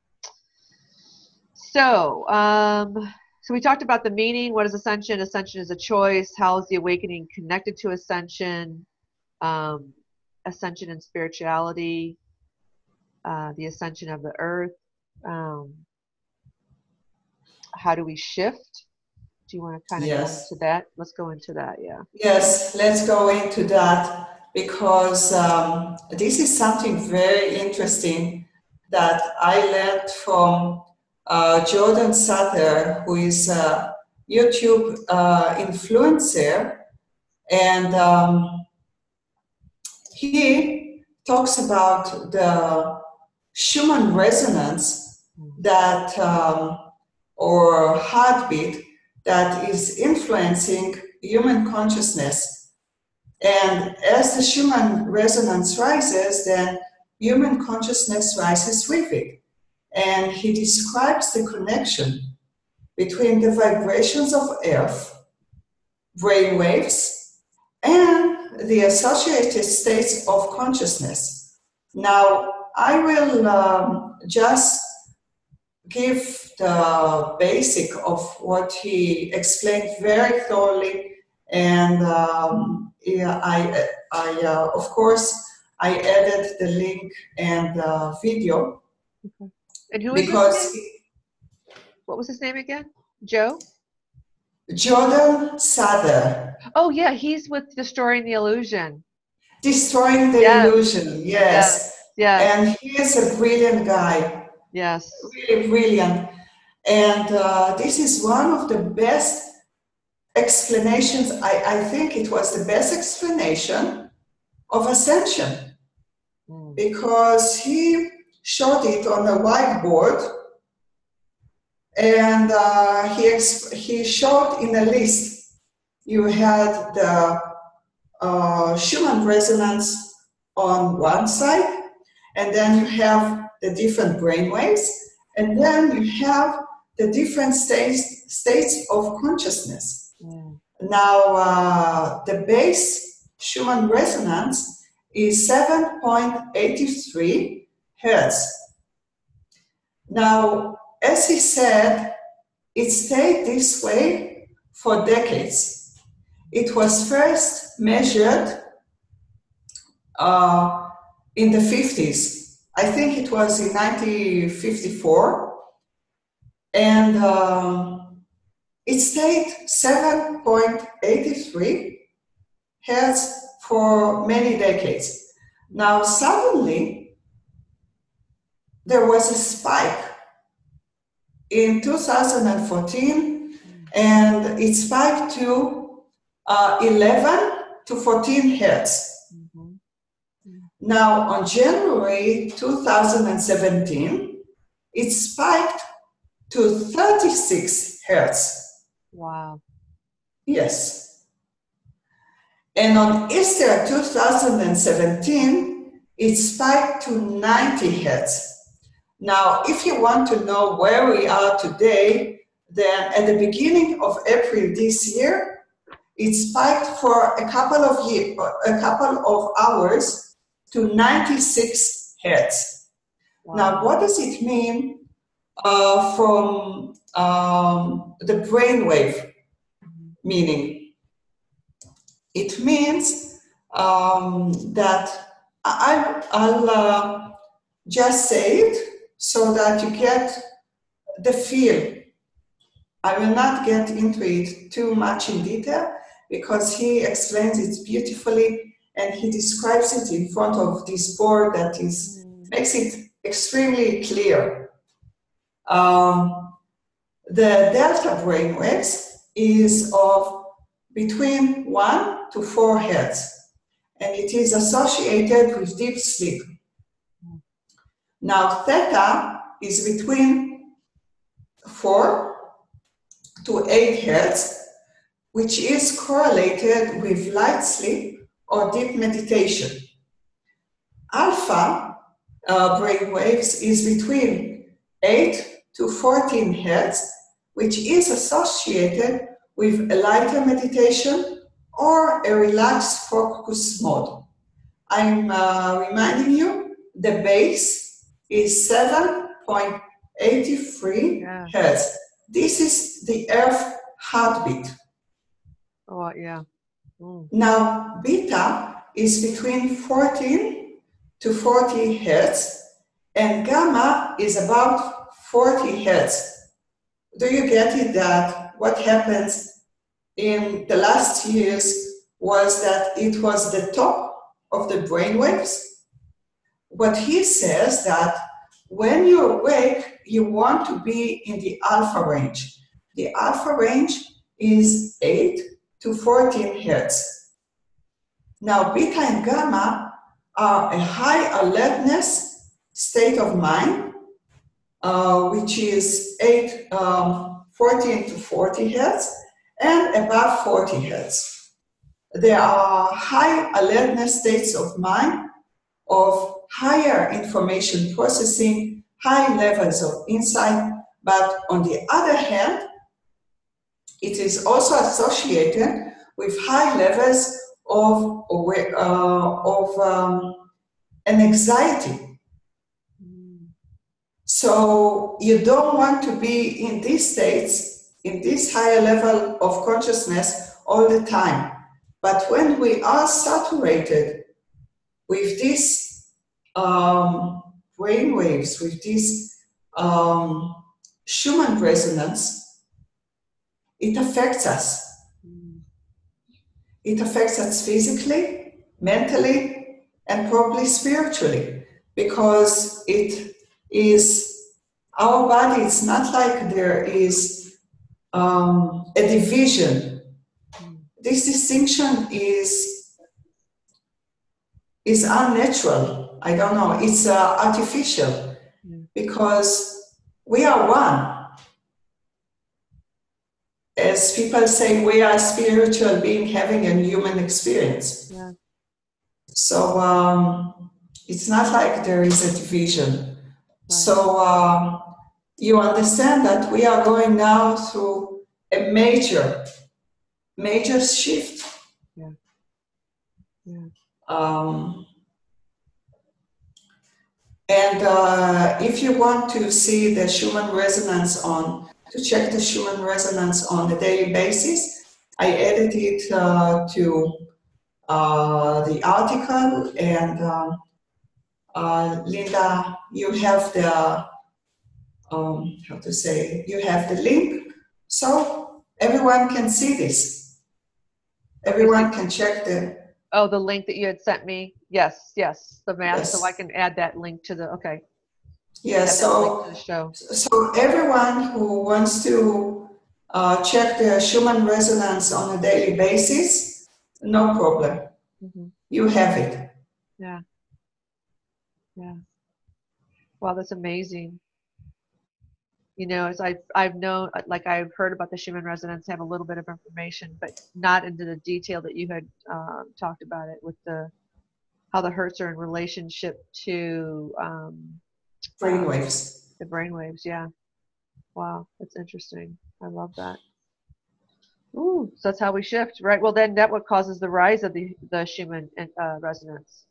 So, so we talked about the meaning. What is ascension? Ascension is a choice. How is the awakening connected to ascension? Ascension and spirituality, the ascension of the earth. How do we shift? Do you want to kind of go into that? Let's go into that, yeah. Yes, let's go into that, because this is something very interesting that I learned from Jordan Sutter, who is a YouTube influencer, and he talks about the Schumann resonance that, or heartbeat, that is influencing human consciousness. And as the Schumann resonance rises, then human consciousness rises with it. and he describes the connection between the vibrations of Earth, brain waves, and the associated states of consciousness. Now, I will just give the basic of what he explained very thoroughly, and of course, I added the link and the video. Okay. And who is because his name? What was his name again? Joe? Jordan Sather. Oh yeah, he's with Destroying the Illusion. Destroying the Yes. Illusion, yes. Yes. And he is a brilliant guy. Yes. Really brilliant. And this is one of the best explanations. I think it was the best explanation of ascension, because he showed it on a whiteboard, and he showed in a list. You had the Schumann resonance on one side, and then you have the different brainwaves, and then you have the different states of consciousness. Now, the base Schumann resonance is 7.83 hertz. Now, as he said, it stayed this way for decades. It was first measured in the 50s. I think it was in 1954. And it stayed 7.83 hertz for many decades. Now, suddenly, there was a spike in 2014, and it spiked to 11 to 14 hertz. Now, on January 2017, it spiked to 36 hertz. Wow. Yes. And on Easter 2017, it spiked to 90 hertz. Now, if you want to know where we are today, then at the beginning of April this year, it spiked for a couple of hours to 96 hertz. Wow. Now, what does it mean from the brainwave meaning? It means that I'll just say it so that you get the feel. I will not get into it too much in detail, because he explains it beautifully and he describes it in front of this board that makes it extremely clear. The delta brainwaves is of between 1 to 4 hertz, and it is associated with deep sleep. Now, theta is between 4 to 8 hertz, which is correlated with light sleep or deep meditation. Alpha brainwaves is between 8 to 14 hertz, which is associated with a lighter meditation or a relaxed focus mode. I'm reminding you, the base is 7.83 hertz. This is the Earth heartbeat. Oh, yeah. Now, beta is between 14 to 40 hertz, and gamma is about 40 hertz. Do you get it that what happens in the last years was that it was the top of the brainwaves? What he says that when you're awake, you want to be in the alpha range. The alpha range is 8 to 14 hertz. Now, beta and gamma are a high alertness state of mind, which is 14 to 40 hertz, and above 40 hertz. There are high alertness states of mind of higher information processing, high levels of insight, but on the other hand, it is also associated with high levels of, an anxiety. So you don't want to be in these states, in this higher level of consciousness all the time. But when we are saturated with these brain waves, with this Schumann resonance, it affects us. It affects us physically, mentally, and probably spiritually, because it is our body. It's not like there is a division. This distinction is unnatural. I don't know. It's artificial, because we are one. As people say, we are a spiritual being having a human experience. Yeah. So it's not like there is a division. Right. So you understand that we are going now through a major shift. Yeah. Yeah. And if you want to see the Schumann resonance to check the Schumann resonance on a daily basis, I added it to the article, and Linda, you have the you have the link, so everyone can see this. Everyone can check the. Oh, the link that you had sent me. Yes, the math. Yes. So I can add that link to the. Okay. Yes. So everyone who wants to check the Schumann resonance on a daily basis, no problem. You have it. Yeah. Yeah. Wow, that's amazing. You know, as I've known, like I've heard about the Schumann resonance, have a little bit of information, but not into the detail that you had talked about it with how the hertz are in relationship to brainwaves. The brainwaves, yeah. Wow, that's interesting. I love that. Ooh, so that's how we shift, right? Well, then that what causes the rise of the Schumann resonance.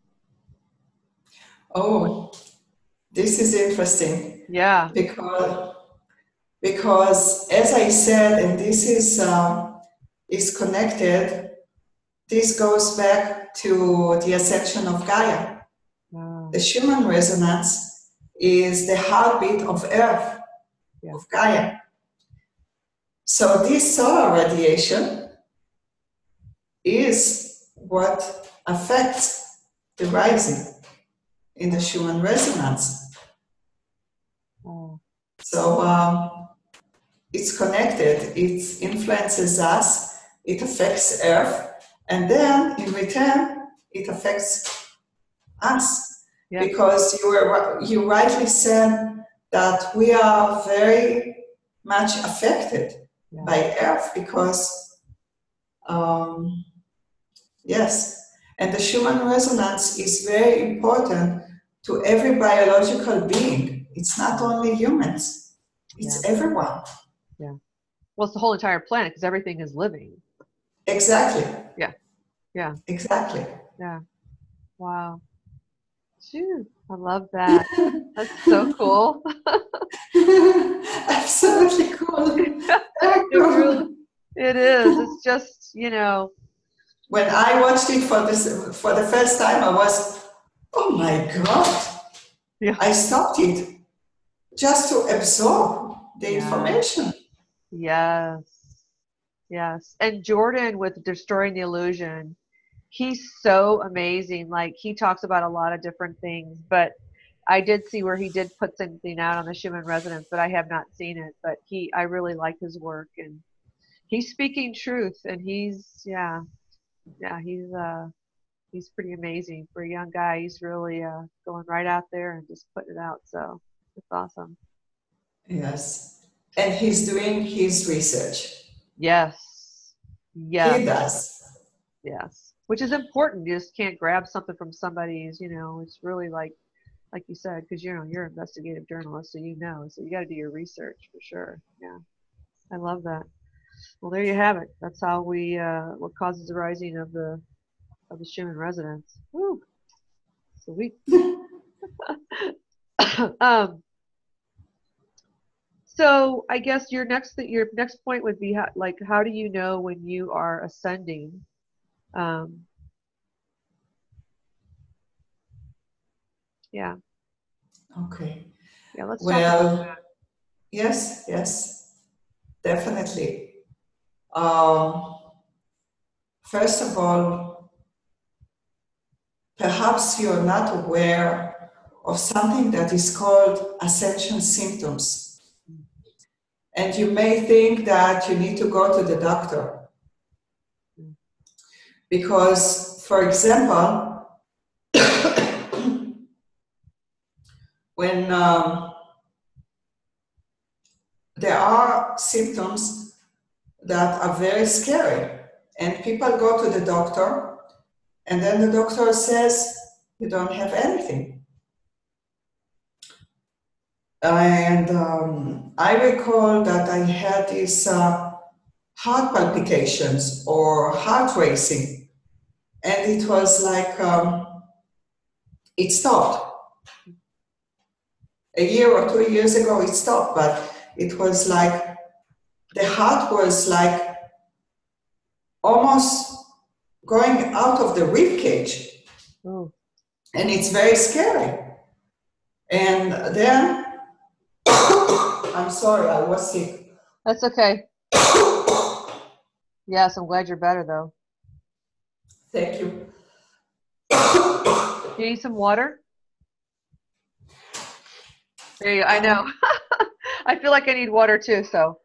Oh, this is interesting. Yeah. Because as I said, and this is connected, this goes back to the ascension of Gaia. Wow. The Schumann resonance is the heartbeat of Earth, of Gaia. So this solar radiation is what affects the rising in the Schumann resonance. Oh. So it's connected, it influences us, it affects Earth, and then in return, it affects us. Yeah. Because you rightly said that we are very much affected by Earth, because, yes, and the Schumann resonance is very important to every biological being. It's not only humans, it's everyone. Yeah. Well, it's the whole entire planet, because everything is living. Exactly. Yeah. Yeah. Exactly. Yeah. Wow. Phew, I love that. That's so cool. Absolutely cool. It is. It's just, you know. When I watched it for the first time, I was, oh my God. Yeah. I stopped it just to absorb the information. Yes. Yes. And Jordan with Destroying the Illusion, he's so amazing. Like, he talks about a lot of different things, but I did see where he did put something out on the Schumann resonance, but I have not seen it. But I really like his work, and he's speaking truth, and he's pretty amazing for a young guy. He's really going right out there and just putting it out. So it's awesome. Yes, and he's doing his research. Yes. Yes. He does. Yes. Which is important. You just can't grab something from somebody's, it's really like like you said, because you're an investigative journalist, so so you got to do your research for sure. Yeah, I love that. Well, there you have it. That's how what causes the rising of the Schumann resonance. Woo, sweet. um, so I guess your next point would be how do you know when you are ascending? Um, yeah, Okay. yeah. Let's talk about Well, yes, definitely. Um, First of all, perhaps you're not aware of something that is called ascension symptoms. And you may think that you need to go to the doctor. Because, for example, when there are symptoms that are very scary, and people go to the doctor, and then the doctor says, you don't have anything. And I recall that I had these heart palpitations or heart racing, and it was like it stopped. A year or 2 years ago, it stopped, but it was like the heart was like almost going out of the rib cage, and it's very scary. And then, I'm sorry, I was sick. That's okay. Yes, I'm glad you're better though. Thank you. You need some water? There you go. I know. I feel like I need water too, so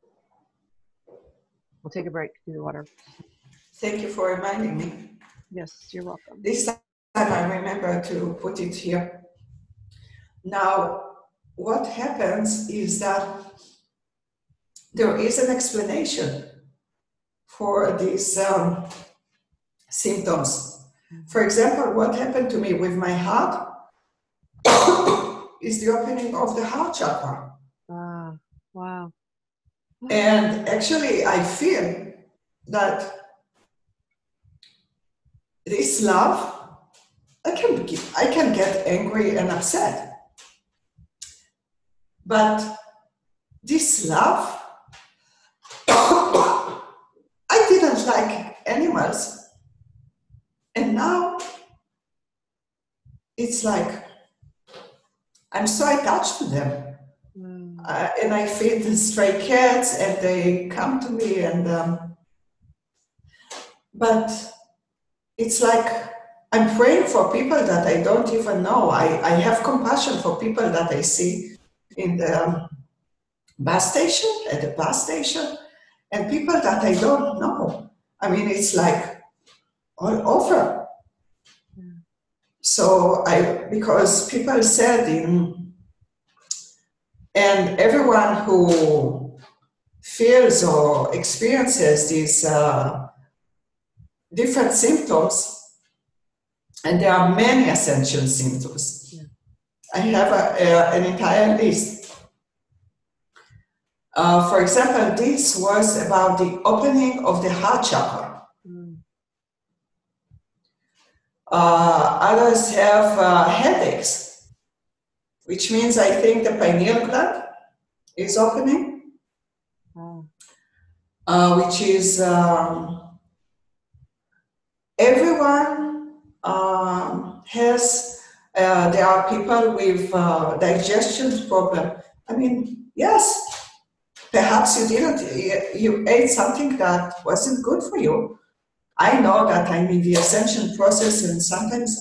we'll take a break. Do the water. Thank you for reminding me. Yes, you're welcome. This time I remember to put it here. Now, what happens is that there is an explanation for these symptoms. For example, what happened to me with my heart is the opening of the heart chakra. Ah, wow. And actually, I feel that this love, I can get angry and upset. But this love, I didn't like animals. And now it's like I'm so attached to them. And I feed the stray cats and they come to me but it's like I'm praying for people that I don't even know. I have compassion for people that I see in the bus station, at the bus station, and people that I don't know. I mean, it's like all over. So because people said and everyone who feels or experiences these different symptoms, and there are many ascension symptoms. Yeah. I have an entire list. For example, this was about the opening of the heart chakra. Others have headaches, which means I think the pineal gland is opening, which is everyone has, there are people with digestion problem. I mean, yes, perhaps you ate something that wasn't good for you. I know that I'm in the ascension process and sometimes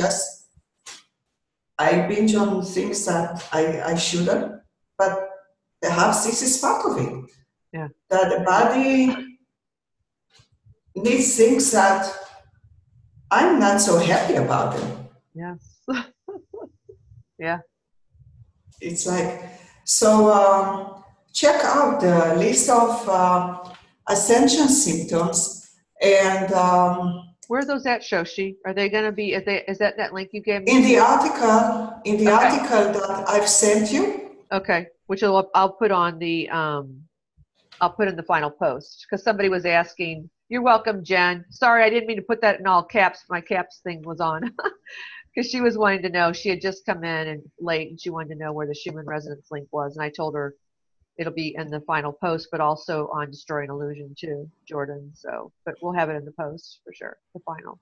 I binge on things that I shouldn't, but perhaps this is part of it. Yeah. That the body needs things that I'm not so happy about them. Yes. Yeah. It's like, so check out the list of ascension symptoms and Where are those at, Shoshi? Are they going to be, is that link you gave me? In the article, Okay. that I've sent you. Okay. Which I'll put on the, I'll put in the final post because somebody was asking, you're welcome, Jen. Sorry, I didn't mean to put that in all caps. My caps thing was on because she was wanting to know. She had just come in and late and she wanted to know where the Schumann resonance link was. And I told her it'll be in the final post, but also on Destroying Illusion too, Jordan. So, but we'll have it in the post for sure, the final.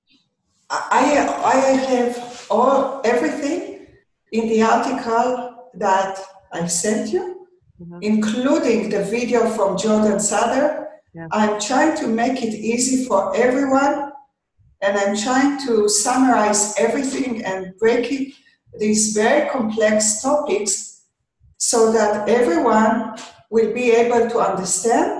I have everything in the article that I sent you, including the video from Jordan Sutter. Yeah. I'm trying to make it easy for everyone, and I'm trying to summarize everything and break it, these very complex topics, so that everyone will be able to understand.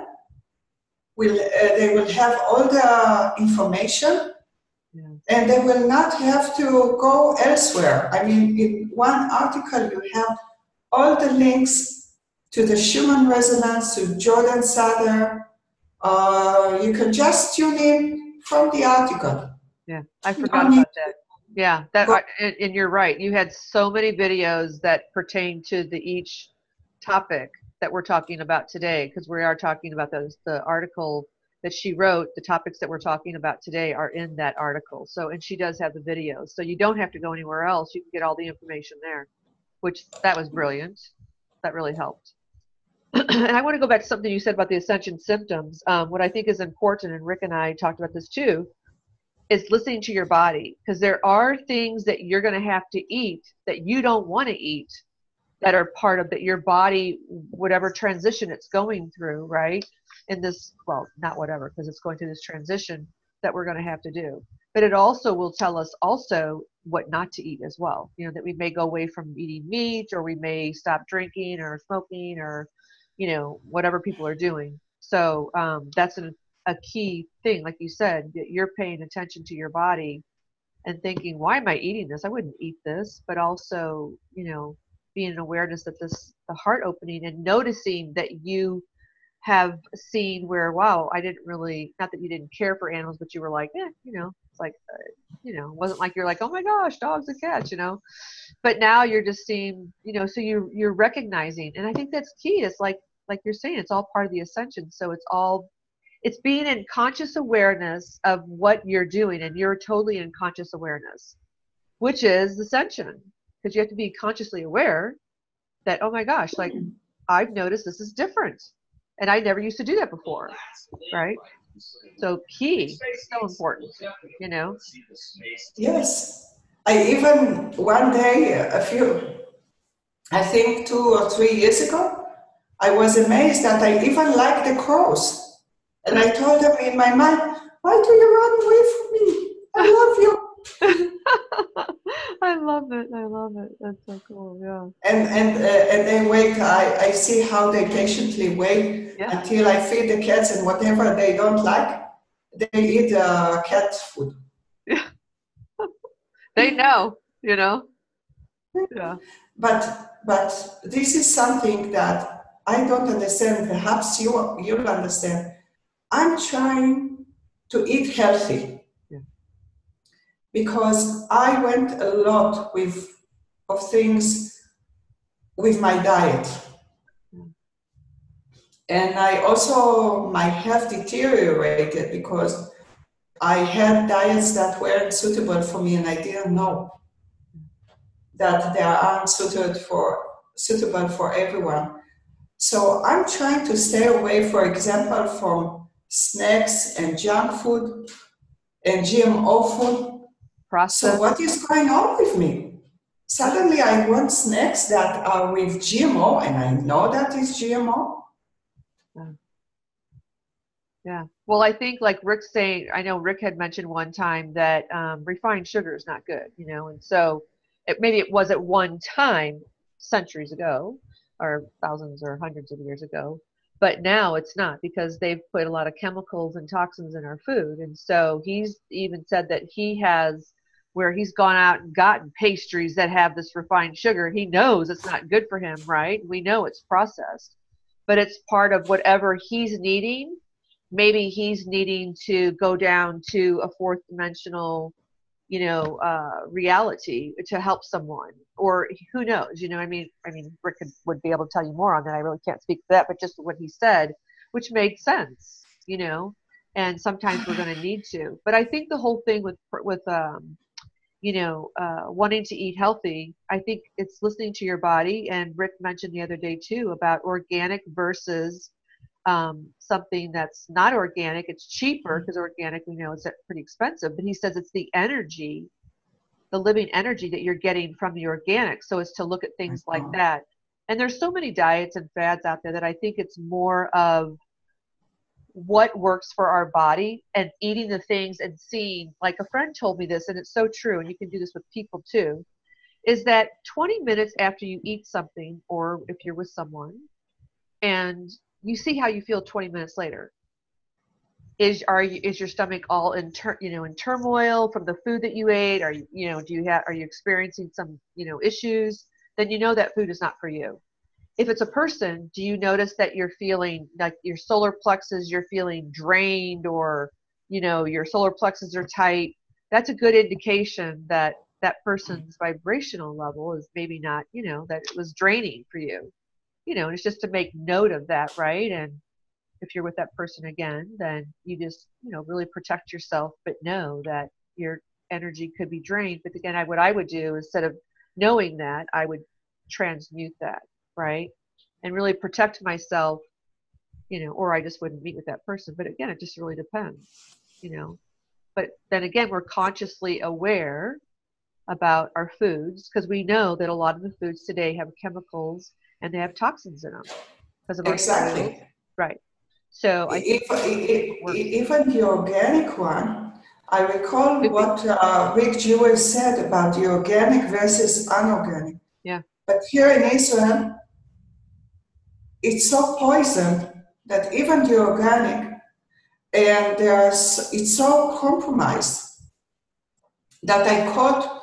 They will have all the information. Yeah. And they will not have to go elsewhere. I mean, in one article, you have all the links to the Schumann resonance, to Jordan Sutter. You can just tune in from the article. Yeah, I forgot about that. Yeah, and you're right. You had so many videos that pertain to each topic that we're talking about today, because we are talking about the article that she wrote. The topics that we're talking about today are in that article. So, and she does have the videos, so you don't have to go anywhere else. You can get all the information there, that was brilliant. That really helped. And I want to go back to something you said about the Ascension symptoms. What I think is important, and Rick and I talked about this too, is listening to your body, because there are things that you're going to have to eat that you don't want to eat that are part of your body, whatever transition it's going through, right? In this, well, not whatever, because it's going through this transition that we're going to have to do. But it also will tell us also what not to eat as well. You know, that we may go away from eating meat, or we may stop drinking or smoking, or, you know, whatever people are doing. So that's a key thing, like you said, that you're paying attention to your body and thinking, why am I eating this? I wouldn't eat this. But also, you know, being an awareness that the heart opening, and noticing that you have seen where, wow, I didn't really, not that you didn't care for animals, but you were like, you know, it's like, you know, it wasn't like you're like, oh my gosh, dogs and cats, you know, but now you're just seeing, you know, so you're recognizing. And I think that's key. It's like you're saying, it's all part of the ascension. So it's being in conscious awareness of what you're doing, and you're totally in conscious awareness, which is ascension, because you have to be consciously aware that, oh my gosh, like I've noticed this is different, and I never used to do that before, right? So key, so important, you know? Yes. I even, one day, I think 2 or 3 years ago, I was amazed that I even liked the crows. And I told them in my mind, why do you run away from me? I love you. I love it. I love it. That's so cool. Yeah. And they wait. I see how they patiently wait until I feed the cats, and whatever they don't like, they eat cat food. Yeah. They know, you know. Yeah. But this is something that I don't understand. Perhaps you'll understand. I'm trying to eat healthy because I went a lot of things with my diet. And my health deteriorated because I had diets that weren't suitable for me, and I didn't know that they aren't suitable for everyone. So I'm trying to stay away, for example, from snacks and junk food and GMO food. Processed. So what is going on with me? Suddenly I want snacks that are with GMO, and I know that is GMO. Yeah. Well, I think like Rick's saying, I know Rick had mentioned one time that refined sugar is not good, you know, and so maybe it was at one time centuries ago, or thousands or hundreds of years ago, but now it's not, because they've put a lot of chemicals and toxins in our food. And so he's even said that he has, where he's gone out and gotten pastries that have this refined sugar. He knows it's not good for him, right? We know it's processed, but it's part of whatever he's needing maybe he's needing to go down to a fourth dimensional, reality to help someone, or who knows, Rick would be able to tell you more on that. I really can't speak to that, but just what he said, which made sense, and sometimes we're going to need to. But I think the whole thing wanting to eat healthy, I think it's listening to your body. And Rick mentioned the other day too about organic versus something that's not organic. It's cheaper because organic, we know, is pretty expensive. But he says it's the energy, the living energy that you're getting from the organic. So it's to look at things like that. And there's so many diets and fads out there that I think it's more of what works for our body and eating the things and seeing, like a friend told me this, and it's so true, and you can do this with people too, is that 20 minutes after you eat something, or if you're with someone, and you see how you feel 20 minutes later. Is your stomach all in turmoil from the food that you ate? Are you experiencing some issues? Then that food is not for you. If it's a person, do you notice that you're feeling like your solar plexus, you're feeling drained, or your solar plexus are tight? That's a good indication that that person's vibrational level is maybe not, that it was draining for you. And it's just to make note of that, right? And if you're with that person again, then you just, really protect yourself, but know that your energy could be drained. But again, what I would do, instead of knowing that, I would transmute that, right? And really protect myself, or I just wouldn't meet with that person. But again, it just really depends, But then again, we're consciously aware about our foods, because we know that a lot of the foods today have chemicals and they have toxins in them because of our soils. Exactly. Right. So I think even the organic one, I recall what Rick Jewell said about the organic versus unorganic. Yeah. But here in Israel, it's so poisoned that even the organic, and it's so compromised that I caught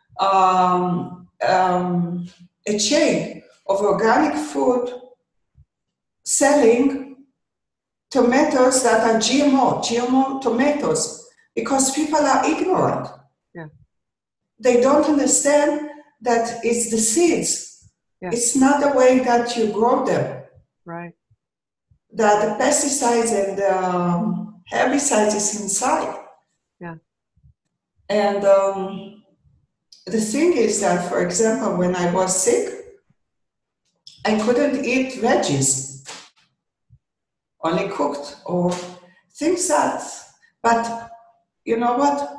a chain of organic food selling tomatoes that are GMO tomatoes, because people are ignorant. Yeah. They don't understand that it's the seeds. Yeah. It's not the way that you grow them. Right. That the pesticides and the herbicides is inside. Yeah. And the thing is that, for example, when I was sick, I couldn't eat veggies, only cooked, or things that, but you know what?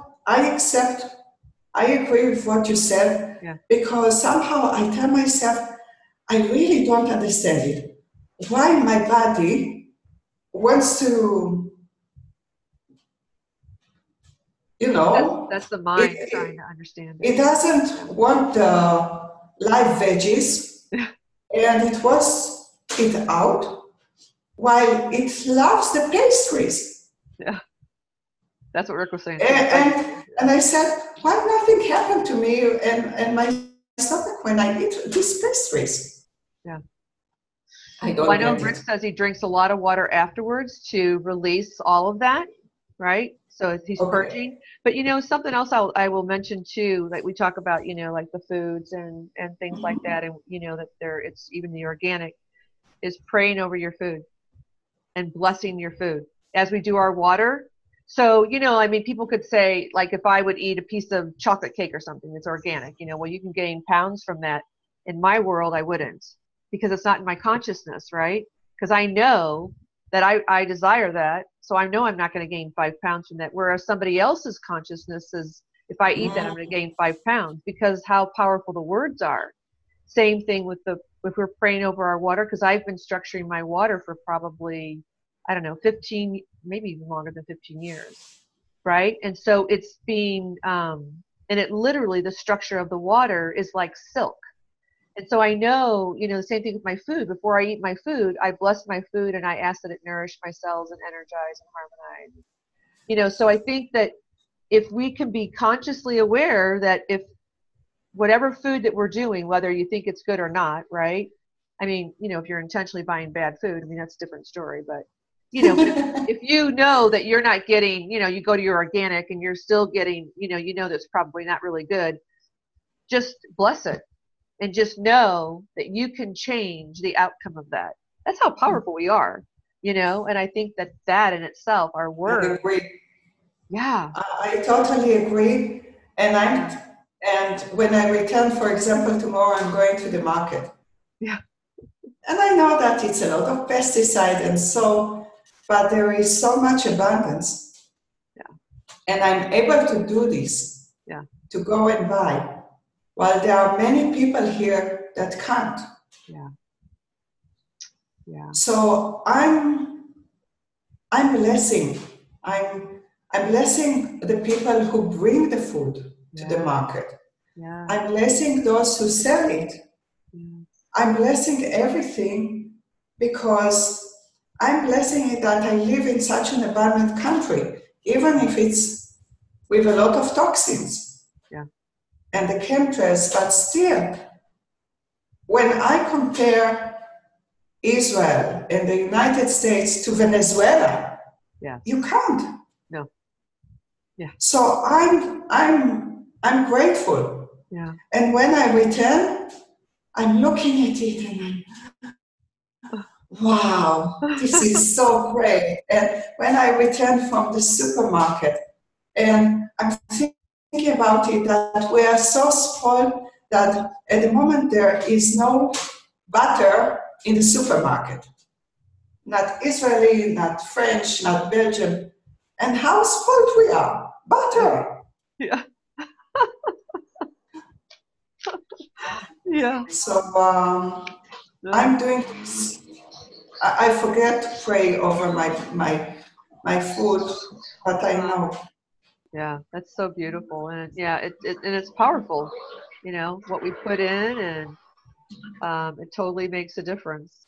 I agree with what you said, yeah. Because somehow I tell myself, I really don't understand it. Why my body wants to, That's the mind trying to understand it. It doesn't want the live veggies, and it wants it out, while it loves the pastries. Yeah. That's what Rick was saying. And I said, why nothing happened to me and my stomach when I eat these pastries? Yeah. I know Rick says he drinks a lot of water afterwards to release all of that, right? So he's purging. But something else I will mention too, like we talk about, like the foods and things like that, and that it's even the organic, is praying over your food and blessing your food as we do our water. So, people could say, like, if I would eat a piece of chocolate cake or something that's organic, well, you can gain pounds from that. In my world, I wouldn't, because it's not in my consciousness, right? Because I know that I desire that. So I know I'm not going to gain 5 pounds from that. Whereas somebody else's consciousness is, if I eat that, I'm going to gain 5 pounds, because how powerful the words are. Same thing if we're praying over our water, because I've been structuring my water for probably, 15, maybe even longer than 15 years, right? And so it's being, and it literally, the structure of the water is like silk. And so I know, the same thing with my food. Before I eat my food, I bless my food and I ask that it nourish my cells and energize and harmonize. So I think that if we can be consciously aware that if whatever food that we're doing, whether you think it's good or not, right? If you're intentionally buying bad food, that's a different story. But, But if you know that you're not getting, you go to your organic and you're still getting, that's probably not really good, just bless it and just know that you can change the outcome of that. That's how powerful we are, and I think that in itself, our I word. agree. Yeah. I totally agree. And and when I return, for example, tomorrow I'm going to the market. Yeah. And I know that it's a lot of pesticide but there is so much abundance. Yeah. And I'm able to do this, yeah. to go and buy, while there are many people here that can't. Yeah. Yeah. So I'm blessing. I'm blessing the people who bring the food to the market. Yeah. I'm blessing those who sell it. Yeah. I'm blessing everything because I'm blessing it that I live in such an abundant country, even if it's with a lot of toxins and the chemtrails, but still, when I compare Israel and the United States to Venezuela, you can't. No. Yeah. So I'm grateful. Yeah. And when I return, I'm looking at it and wow, this is so great. And when I return from the supermarket, and I'm thinking about it, that we are so spoiled that at the moment there is no butter in the supermarket. Not Israeli, not French, not Belgian. And how spoiled we are. Butter. Yeah. Yeah. So I'm doing this. I forget to pray over my food, but I know. Yeah, that's so beautiful, and and it's powerful, what we put in, and it totally makes a difference,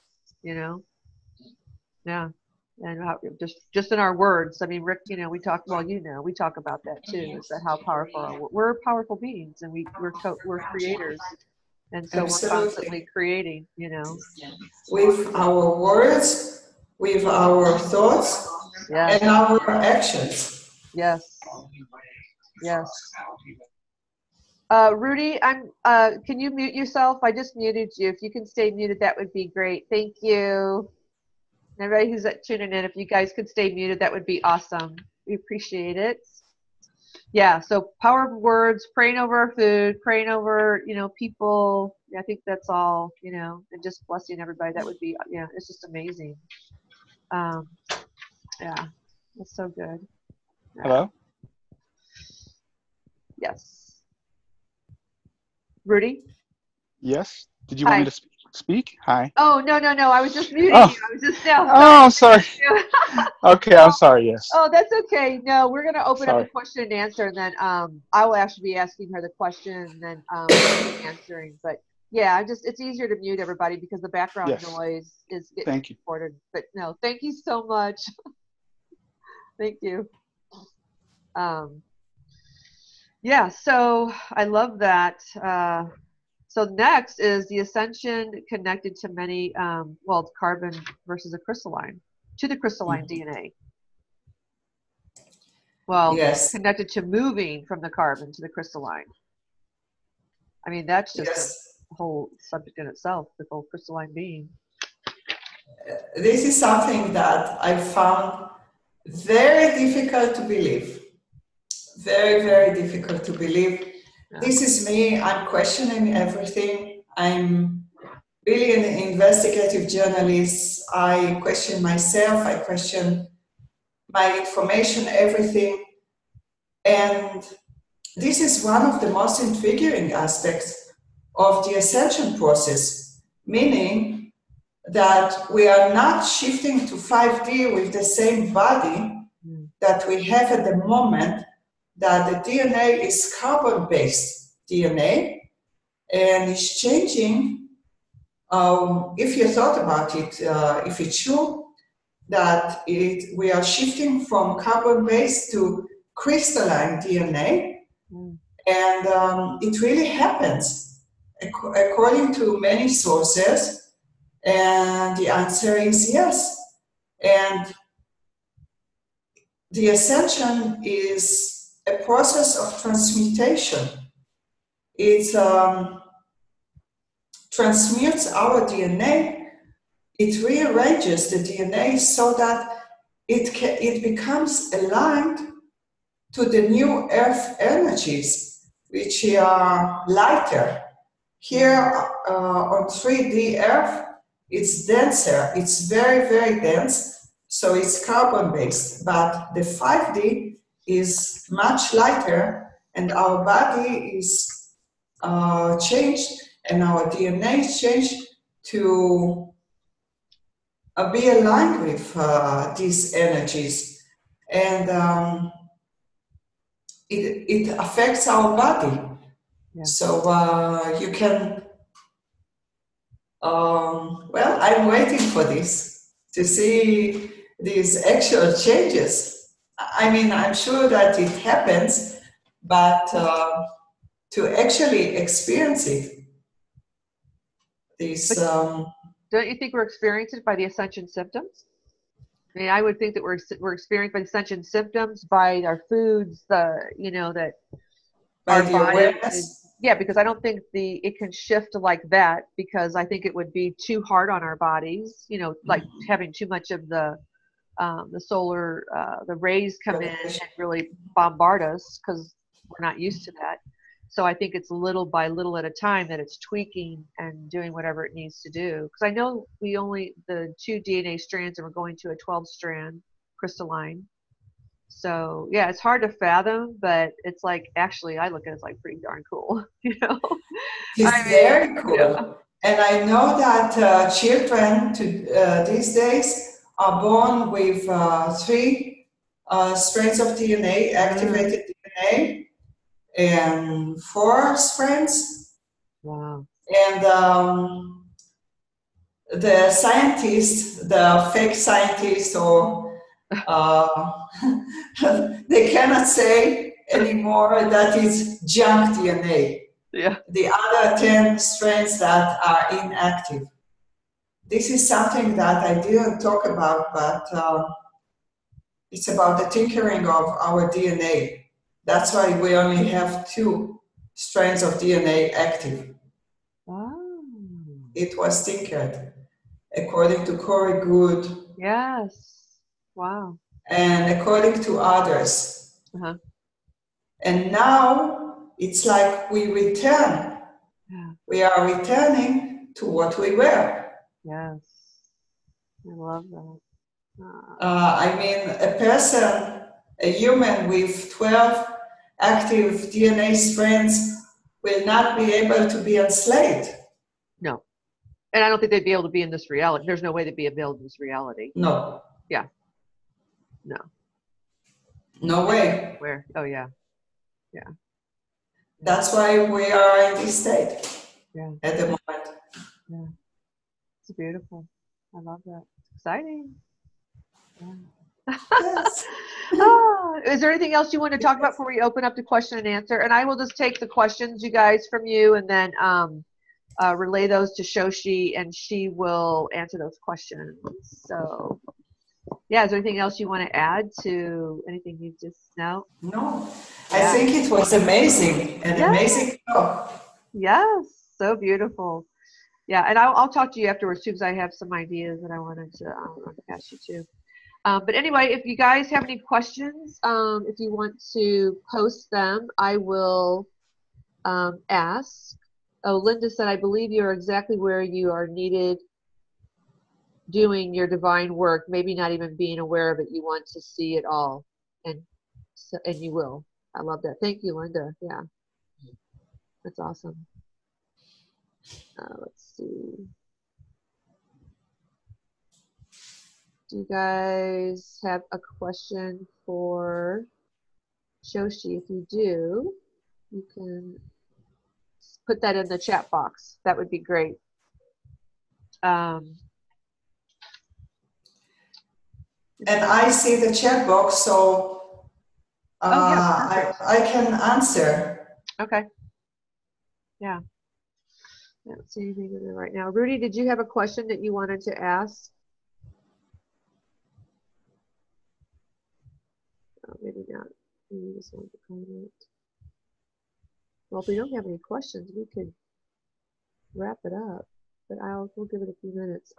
Yeah, and just in our words. I mean, Rick, we talk. Well, we talk about that too. Is that how powerful we're powerful beings, and we're creators, and so we're constantly creating. With our words, with our thoughts, and our actions. Yes. Yes. Rudy, can you mute yourself? I just muted you. If you can stay muted, that would be great. Thank you. And everybody who's tuning in, if you guys could stay muted, that would be awesome. We appreciate it. Yeah, so power of words, praying over our food, praying over, people. I think that's all, and just blessing everybody. That would be, it's just amazing. Yeah, that's so good. Hello? Yes. Rudy? Yes? Did you want me to speak? Hi. Oh, no. I was just muting you. I was just I'm sorry. Okay, I'm sorry, yes. Oh, that's okay. No, we're going to open up the question and answer, and then I will actually be asking her the question and then answering. But yeah, it's easier to mute everybody because the background noise is getting recorded. But no, thank you so much. Thank you. Yeah, so I love that. So next is the ascension connected to many, carbon versus a crystalline, to the crystalline DNA. Well, connected to moving from the carbon to the crystalline. I mean, that's just a whole subject in itself, the whole crystalline being. This is something that I found very difficult to believe. Very, very difficult to believe. Yeah. This is me. I'm questioning everything. I'm really an investigative journalist. I question myself. I question my information, everything. And this is one of the most intriguing aspects of the ascension process, meaning that we are not shifting to 5D with the same body that we have at the moment, that the DNA is carbon-based DNA and is changing. If you thought about it, if it's true that we are shifting from carbon-based to crystalline DNA, and it really happens according to many sources, and the answer is yes. And the ascension is a process of transmutation. It transmutes our DNA. It rearranges the DNA so that it becomes aligned to the new earth energies, which are lighter. Here on 3D earth, it's denser, it's very, very dense, so it's carbon-based, but the 5D is much lighter, and our body is changed, and our DNA is changed to be aligned with these energies. And it affects our body. Yeah. So you can, well, I'm waiting for this, to see these actual changes. I mean, I'm sure that it happens, but to actually experience it, this... Don't you think we're experiencing it by the ascension symptoms? I mean, I would think that we're experienced by the ascension symptoms, by our foods, that by our the body awareness. yeah, because I don't think it can shift like that, because I think it would be too hard on our bodies, like having too much of the solar, the rays come in and really bombard us, because we're not used to that. So I think it's little by little at a time that it's tweaking and doing whatever it needs to do. Because I know the 2 DNA strands, and we're going to a 12-strand crystalline. So yeah, it's hard to fathom, but it's like, actually, I look at it as like pretty darn cool, It's very cool. Yeah. And I know that children these days are born with 3 strands of DNA, activated DNA, and 4 strands. Wow. And the scientists, the fake scientists, or they cannot say anymore that it's junk DNA. Yeah. The other 10 strands that are inactive. This is something that I didn't talk about, but it's about the tinkering of our DNA. That's why we only have 2 strands of DNA active. Oh. It was tinkered, according to Corey Good. Yes. Wow. And according to others. Uh-huh. And now it's like we return. Yeah. We are returning to what we were. Yes. I love that. I mean, a person, a human with 12 active DNA strands will not be able to be enslaved. No. And I don't think they'd be able to be in this reality. There's no way they'd be able in this reality. No. Yeah. No. No way. Where? Oh, yeah. Yeah. That's why we are in this state. Yeah. At the moment. Yeah. It's beautiful. I love that. It's exciting. Yeah. Yes. Is there anything else you want to talk about before we open up to question and answer? And I will just take the questions, you guys, from you, and then relay those to Shoshi, and she will answer those questions. So, yeah, is there anything else you want to add to anything you just know? No. Yeah. I think it was amazing, amazing talk. Yes, so beautiful. Yeah, and I'll talk to you afterwards too, because I have some ideas that I wanted to ask you too. But anyway, if you guys have any questions, if you want to post them, I will ask. Oh, Linda said, I believe you're exactly where you are needed doing your divine work, maybe not even being aware of it. You want to see it all, and you will. I love that. Thank you, Linda. Yeah, that's awesome. Let's see. Do you guys have a question for Shoshi? If you do, you can put that in the chat box. That would be great. And I see the chat box, so I can answer. Okay. Yeah. I don't see anything in there right now. Rudy, did you have a question that you wanted to ask? Maybe not. Maybe just want to comment. Well, if we don't have any questions, we could wrap it up. But we'll give it a few minutes.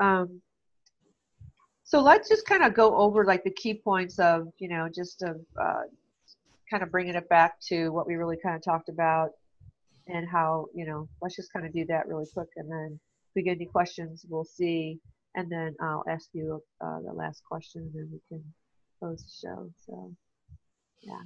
So let's just kind of go over like the key points of, just of kind of bringing it back to what we really kind of talked about and how, let's just kind of do that really quick. And then if we get any questions, we'll see. And then I'll ask you the last question and then we can close the show. So, yeah.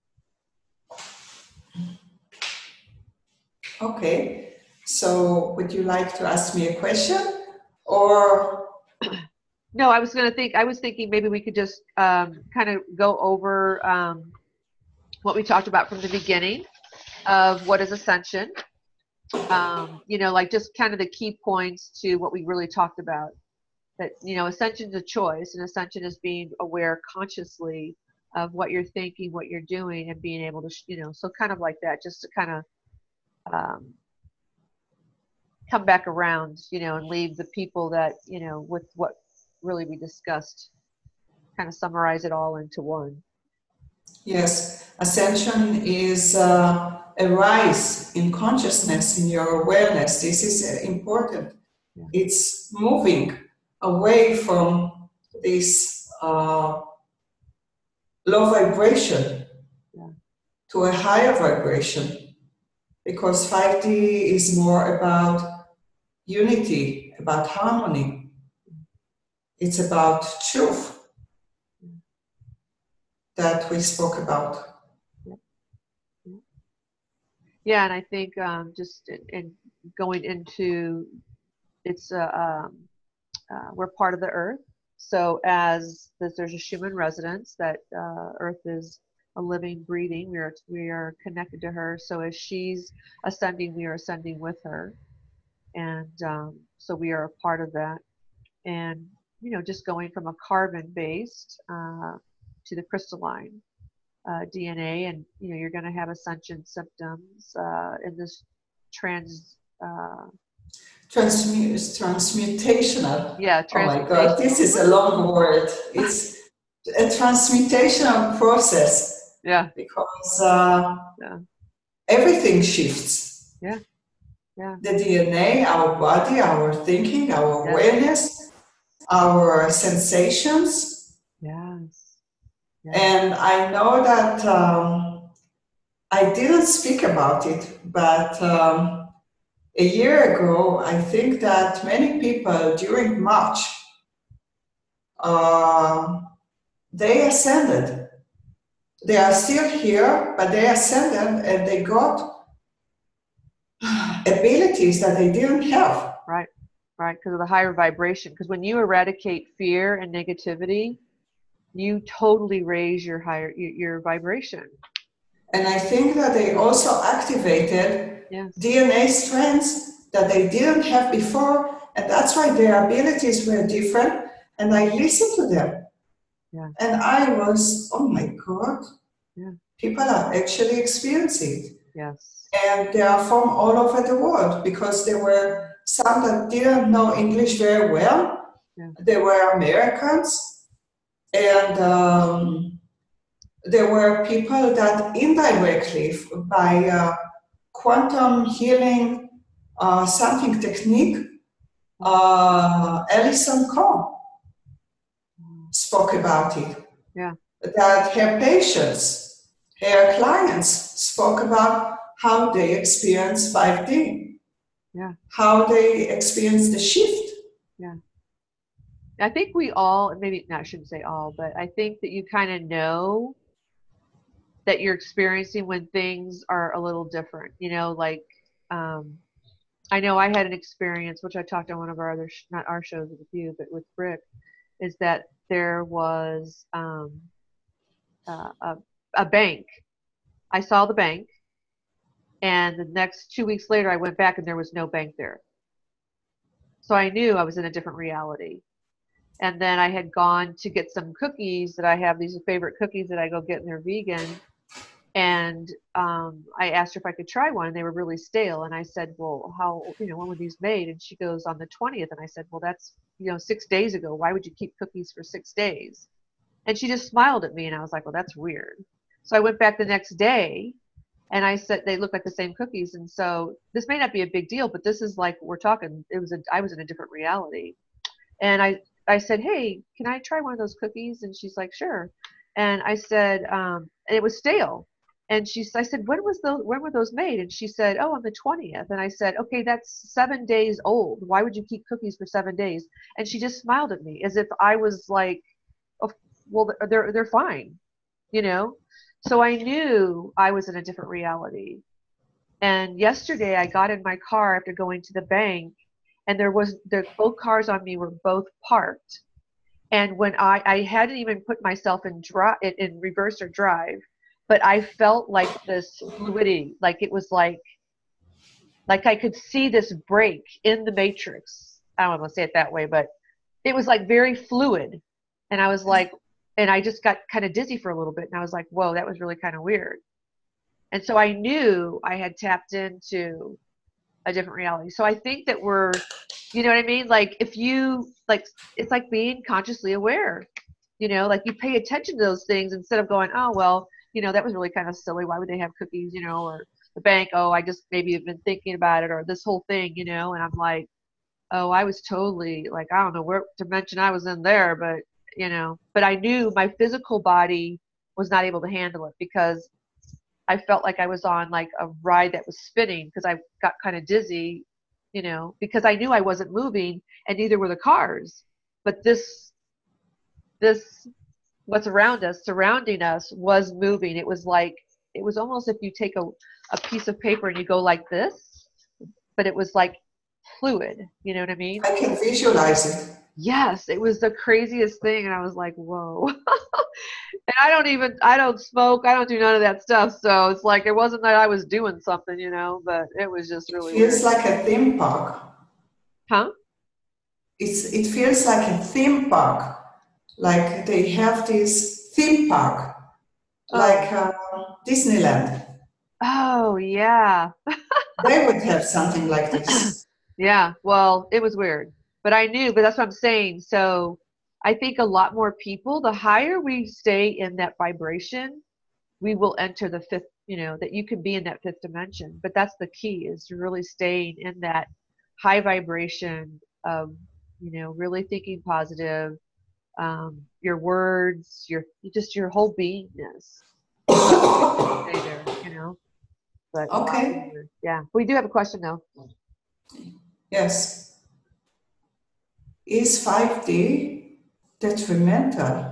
Okay. So would you like to ask me a question or? No, I was thinking maybe we could just kind of go over what we talked about from the beginning of what is Ascension. Like just kind of the key points to what we really talked about. That, Ascension is a choice, and Ascension is being aware consciously of what you're thinking, what you're doing, and being able to, so kind of like that, just to kind of come back around, and leave the people that, with what really we discussed, kind of summarize it all into one. Yes, Ascension is a rise in consciousness, in your awareness. This is important. Yeah. It's moving away from this low vibration to a higher vibration, because 5D is more about unity, about harmony. It's about truth that we spoke about. Yeah, and I think just in going into we're part of the earth. So as there's a human residence, that earth is a living, breathing. We are connected to her. So as she's ascending, we are ascending with her, and so we are a part of that. And just going from a carbon-based to the crystalline DNA, and you're going to have ascension symptoms in this transmutational. Yeah, oh my God, this is a long word. It's a transmutational process. Yeah. Because everything shifts. Yeah. Yeah. The DNA, our body, our thinking, our awareness, our sensations. Yes. And I know that I didn't speak about it, but a year ago, I think that many people during March, they ascended. They are still here, but they ascended and they got abilities that they didn't have. Right, because of the higher vibration. Because when you eradicate fear and negativity, you totally raise your vibration. And I think that they also activated DNA strands that they didn't have before, and that's why their abilities were different. And I listened to them. Yeah. And I was, oh my God, people are actually experiencing it. Yes. And they are from all over the world, because there were some that didn't know English very well. Yeah. They were Americans. And there were people that indirectly, by quantum healing something technique, Alison Cohn spoke about it. Yeah. That her patients, her clients spoke about how they experience 5D. Yeah. How they experience the shift. Yeah. I think we all, maybe, no, I shouldn't say all, but I think that you kind of know that you're experiencing when things are a little different. Like, I know I had an experience, which I talked on one of our other, not our shows with you, but with Brick, is that there was a bank. I saw the bank, and the next 2 weeks later I went back and there was no bank there. So I knew I was in a different reality. And then I had gone to get some cookies that I have, these favorite cookies that I go get, and they're vegan. And I asked her if I could try one, and they were really stale. And I said, well, when were these made? And she goes, on the 20th. And I said, well, that's, 6 days ago. Why would you keep cookies for 6 days? And she just smiled at me, and I was like, well, that's weird. So I went back the next day, and I said, they look like the same cookies. And so this may not be a big deal, but this is like, we're talking, I was in a different reality. And I said, hey, can I try one of those cookies? And she's like, sure. And I said, and it was stale. And I said, when were those made? And she said, oh, on the 20th. And I said, okay, that's 7 days old. Why would you keep cookies for 7 days? And she just smiled at me as if I was like, oh, well, they're fine, you know? So I knew I was in a different reality. And yesterday I got in my car after going to the bank, and both cars on me were both parked. And when I hadn't even put myself in reverse or drive, but I felt like this fluidity, like it was like I could see this break in the matrix. I don't want to say it that way, but it was like very fluid. And I was like, and I just got kind of dizzy for a little bit, and I was like, whoa, that was really kind of weird. And so I knew I had tapped into a different reality. So I think that you know what I mean? Like if you, like, it's like being consciously aware, you know, like you pay attention to those things instead of going, oh, well, you know, that was really kind of silly. Why would they have cookies, you know, or the bank, oh, I just maybe have been thinking about it, or this whole thing, you know, and I'm like, oh, I was totally like, I don't know what dimension I was in there, but, you know, but I knew my physical body was not able to handle it because I felt like I was on like a ride that was spinning because I got kind of dizzy, you know, because I knew I wasn't moving and neither were the cars. But this, what's around us, surrounding us was moving. It was like, it was almost if you take a piece of paper and you go like this, but it was like fluid, you know what I mean? I can visualize it. Yes, it was the craziest thing. And I was like, whoa. And I don't smoke. I don't do none of that stuff. So it's like, it wasn't that I was doing something, you know, but it was just really weird. It feels like a theme park. Huh? It feels like a theme park. Like they have this theme park, like Disneyland. Oh, yeah. They would have something like this. Yeah. Well, it was weird, but I knew, but that's what I'm saying. So I think a lot more people, the higher we stay in that vibration, we will enter the fifth, you know, that you can be in that fifth dimension. But that's the key, is to really staying in that high vibration of, you know, really thinking positive, your words, just your whole beingness. Stay there, you know. But Okay. yeah, we do have a question though. Yes. Is 5D detrimental?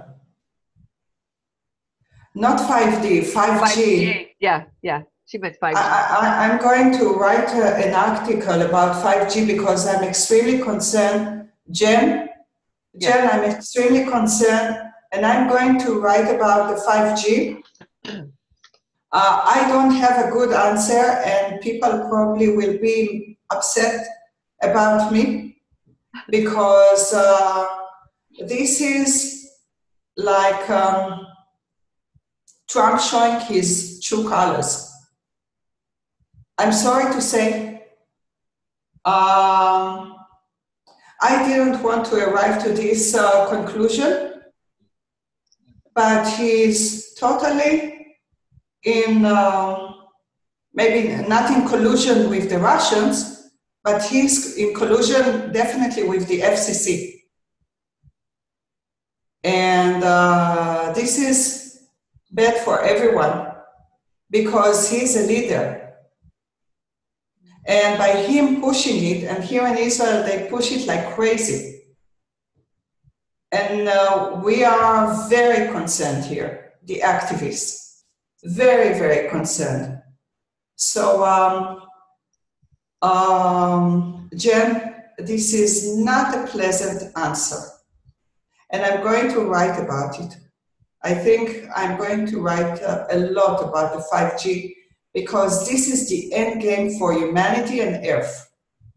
Not 5D, 5G. Yeah, yeah. She meant 5G. I'm going to write an article about 5G because I'm extremely concerned. Jen, I'm extremely concerned, and I'm going to write about the 5G. I don't have a good answer, and people probably will be upset about me because this is like Trump showing his true colors. I'm sorry to say, I didn't want to arrive to this conclusion, but he's totally in, maybe not in collusion with the Russians, but he's in collusion definitely with the FCC. And this is bad for everyone because he's a leader. And by him pushing it, and here in Israel, they push it like crazy. And we are very concerned here, the activists, very, very concerned. So, Jen, this is not a pleasant answer. And I'm going to write about it. I think I'm going to write a lot about the 5G because this is the end game for humanity and Earth.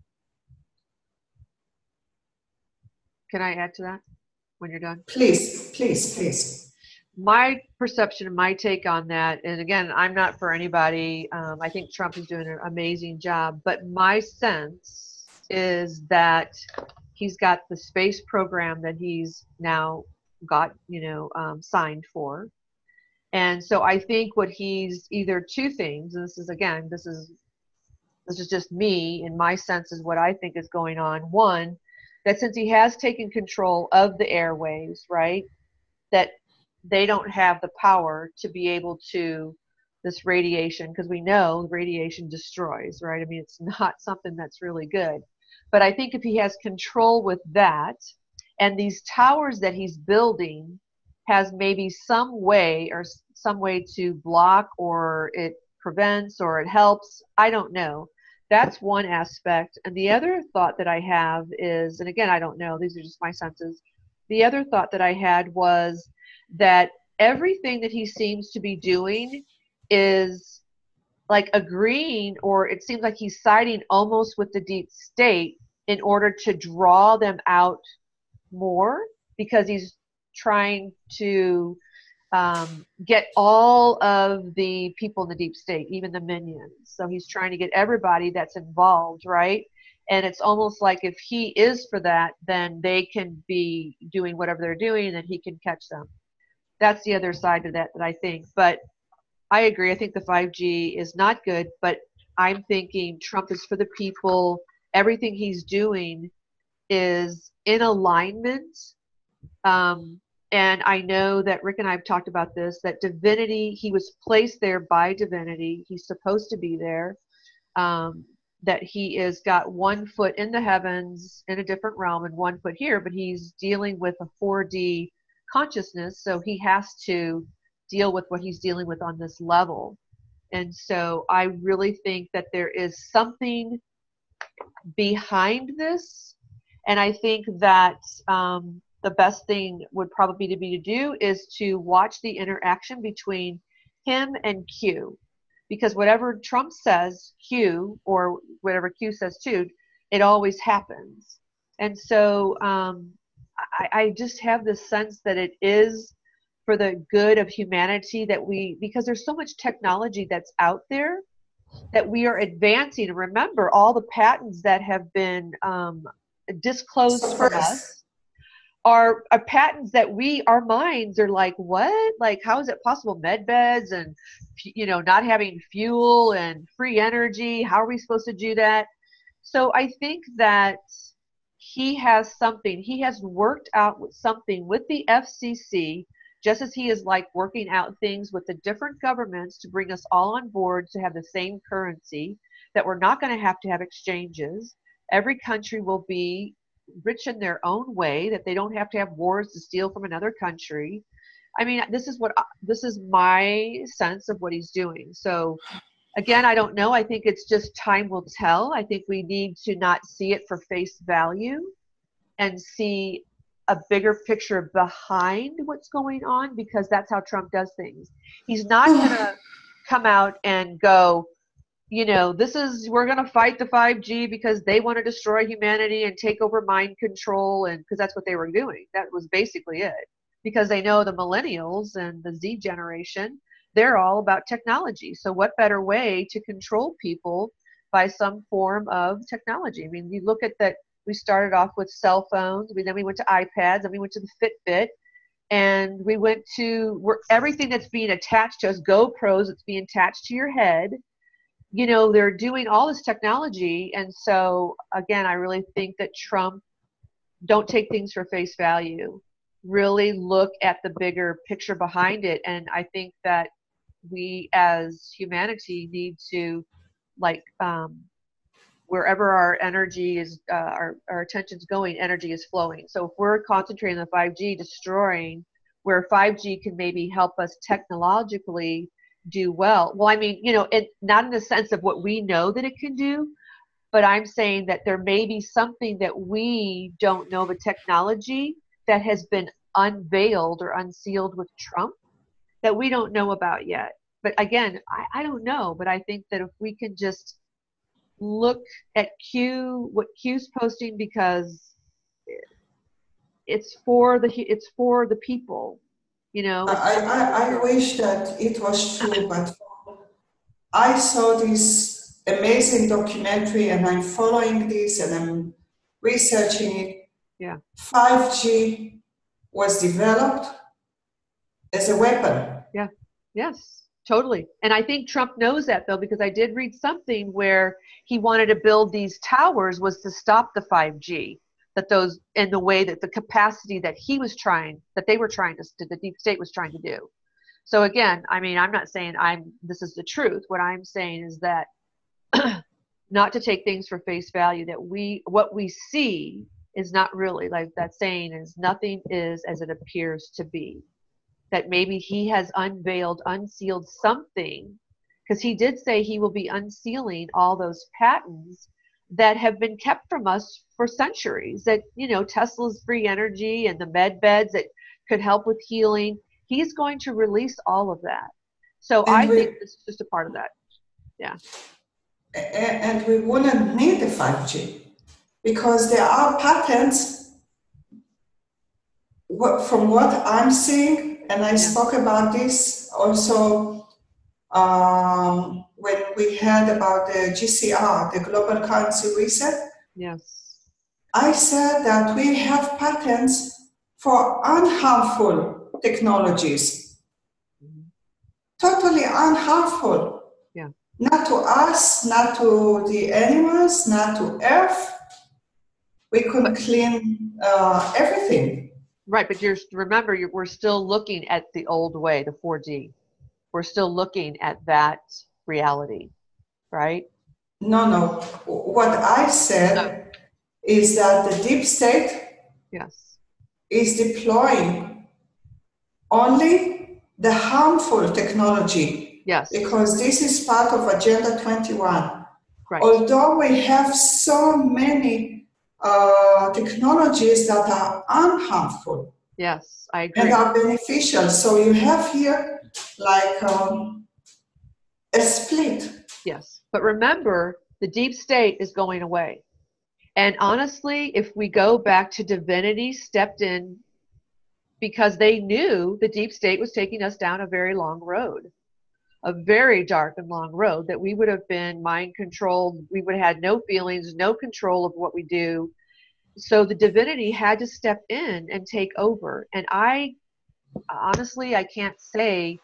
Can I add to that when you're done? Please, please, please. My perception and my take on that, and again, I'm not for anybody. I think Trump is doing an amazing job, but my sense is that he's got the space program that he's now got, signed for. And so I think what he's either two things, and this is just me and my sense is what I think is going on. One, that since he has taken control of the airwaves, right, that they don't have the power to be able to this radiation, because we know radiation destroys, right? I mean, it's not something that's really good. But I think if he has control with that, and these towers that he's building has maybe some way to block, or it prevents, or it helps, I don't know. That's one aspect. And the other thought that I have is, and again, I don't know, these are just my senses. The other thought that I had was that everything that he seems to be doing is like agreeing, or it seems like he's siding almost with the deep state in order to draw them out more, because he's trying to get all of the people in the deep state, even the minions. So he's trying to get everybody that's involved, right? And it's almost like if he is for that, then they can be doing whatever they're doing, and then he can catch them. That's the other side of that I think. But I agree. I think the 5G is not good, but I'm thinking Trump is for the people. Everything he's doing is in alignment. And I know that Rick and I have talked about this, that divinity, he was placed there by divinity. He's supposed to be there. That he is got 1 foot in the heavens in a different realm and 1 foot here, but he's dealing with a 4D consciousness. So he has to deal with what he's dealing with on this level. And so I really think that there is something behind this. And I think that the best thing would probably be to do is to watch the interaction between him and Q. Because whatever Trump says, Q, or whatever Q says too, it always happens. And so I just have this sense that it is for the good of humanity, that because there's so much technology that's out there that we are advancing. And remember, all the patents that have been disclosed for us are patents that our minds are like, what? Like, how is it possible? Med beds and, not having fuel and free energy. How are we supposed to do that? So I think that he has worked out something with the FCC, just as he is like working out things with the different governments to bring us all on board to have the same currency, that we're not going to have exchanges. Every country will be rich in their own way, that they don't have to have wars to steal from another country. I mean, this is my sense of what he's doing. So again, I don't know. I think it's just time will tell. I think we need to not see it for face value and see a bigger picture behind what's going on, because that's how Trump does things. He's not going to come out and go, we're going to fight the 5G because they want to destroy humanity and take over mind control, and because that's what they were doing. That was basically it. Because they know the millennials and the Z generation, they're all about technology. So what better way to control people by some form of technology? I mean, you look at that. We started off with cell phones, then we went to iPads, then we went to the Fitbit, and we went to everything that's being attached to us, GoPros that's being attached to your head. They're doing all this technology. And so, again, I really think that Trump, don't take things for face value. Really look at the bigger picture behind it. And I think that we as humanity need to, wherever our energy is, our attention's going, energy is flowing. So if we're concentrating on the 5G destroying, where 5G can maybe help us technologically do well. Well, I mean, not in the sense of what we know that it can do, but I'm saying that there may be something that we don't know, the technology that has been unveiled or unsealed with Trump that we don't know about yet. But again, I don't know, but I think that if we can just look at what Q's posting, because it's for the people, I wish that it was true, but I saw this amazing documentary and I'm following this and I'm researching it. Yeah. 5G was developed as a weapon. Yeah. Yes, totally. And I think Trump knows that, though, because I did read something where he wanted to build these towers was to stop the 5G, that those in the way that the capacity that he was trying, that they were trying to, the deep state was trying to do. So again, I mean, I'm not saying this is the truth. What I'm saying is that not to take things for face value, that what we see is not really, like that saying is, nothing is as it appears to be. That maybe he has unsealed something, because he did say he will be unsealing all those patents that have been kept from us for centuries, that, Tesla's free energy and the med beds that could help with healing. He's going to release all of that. So I think this is just a part of that. Yeah. And we wouldn't need the 5G because there are patents, from what I'm seeing, and I spoke about this also when we had about the GCR, the Global Currency Reset. Yes. I said that we have patents for unharmful technologies. Totally unharmful. Yeah. Not to us, not to the animals, not to Earth. We could clean everything. Right, but remember, we're still looking at the old way, the 4D. We're still looking at that reality, right? No. What I said is that the deep state is deploying only the harmful technology. Yes. Because this is part of Agenda 21. Right. Although we have so many technologies that are unharmful. Yes, I agree. And are beneficial. So you have here like a split. Yes, but remember, the deep state is going away. And honestly, if we go back to divinity stepped in because they knew the deep state was taking us down a very long road, a very dark and long road, that we would have been mind controlled. We would have had no feelings, no control of what we do. So the divinity had to step in and take over. And I honestly, I can say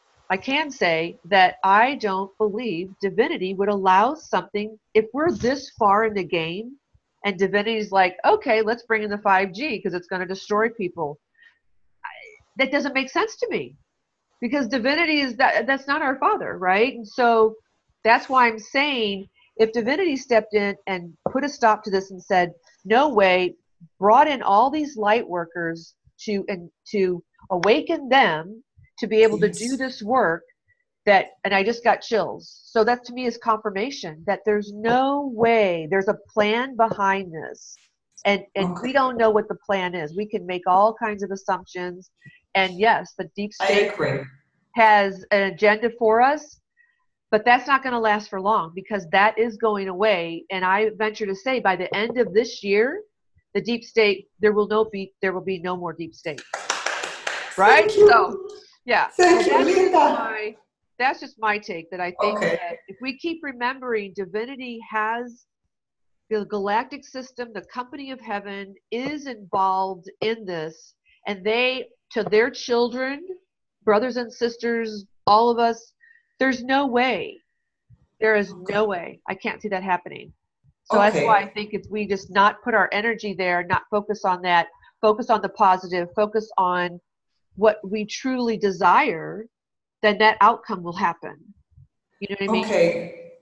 that I don't believe divinity would allow something, if we're this far in the game and divinity's like, okay, let's bring in the 5G because it's going to destroy people. That doesn't make sense to me, because divinity is that's not our Father, right? And so that's why I'm saying, if divinity stepped in and put a stop to this and said, no way, brought in all these light workers to awaken them to be able to do this work, and I just got chills. So that to me is confirmation that there's no way, there's a plan behind this. And we don't know what the plan is. We can make all kinds of assumptions. And yes, the deep state has an agenda for us, but that's not going to last for long, because that is going away. And I venture to say, by the end of this year, the deep state, there will be no more deep state. Right? So, yeah. Thank you, Linda. That's just my take, that I think that if we keep remembering, divinity has the galactic system, the company of heaven is involved in this, and they, to their children, brothers and sisters, all of us, there's no way. There is no way. I can't see that happening. So that's why I think if we just not put our energy there, not focus on that, focus on the positive, focus on what we truly desire, then that outcome will happen. You know what I mean? Okay.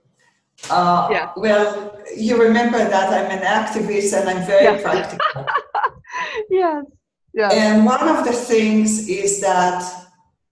Well, you remember that I'm an activist and I'm very practical. Yes. And one of the things is that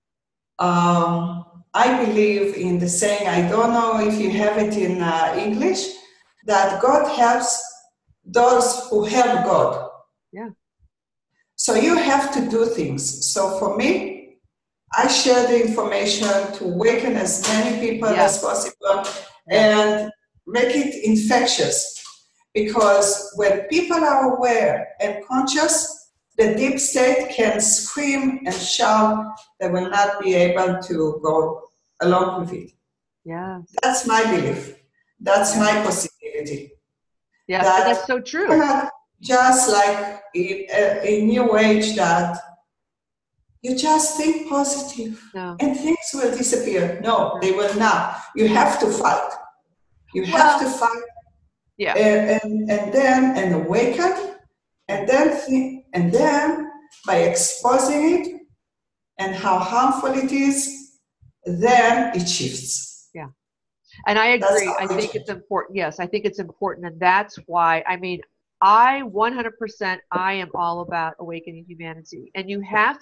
I believe in the saying, I don't know if you have it in English, that God helps those who help God. Yeah. So you have to do things. So for me, I share the information to awaken as many people as possible and make it infectious. Because when people are aware and conscious, the deep state can scream and shout, they will not be able to go along with it. Yeah. That's my belief. That's my possibility. Yeah, that's so true. just like in New Age that you just think positive and things will disappear. No, they will not. You have to fight. You have to fight. Yeah. And then awaken, and then by exposing it and how harmful it is, then it shifts. Yeah. And I agree. I think it's important. Yes, I think it's important. And that's why, I mean, I 100%, I am all about awakening humanity. And you have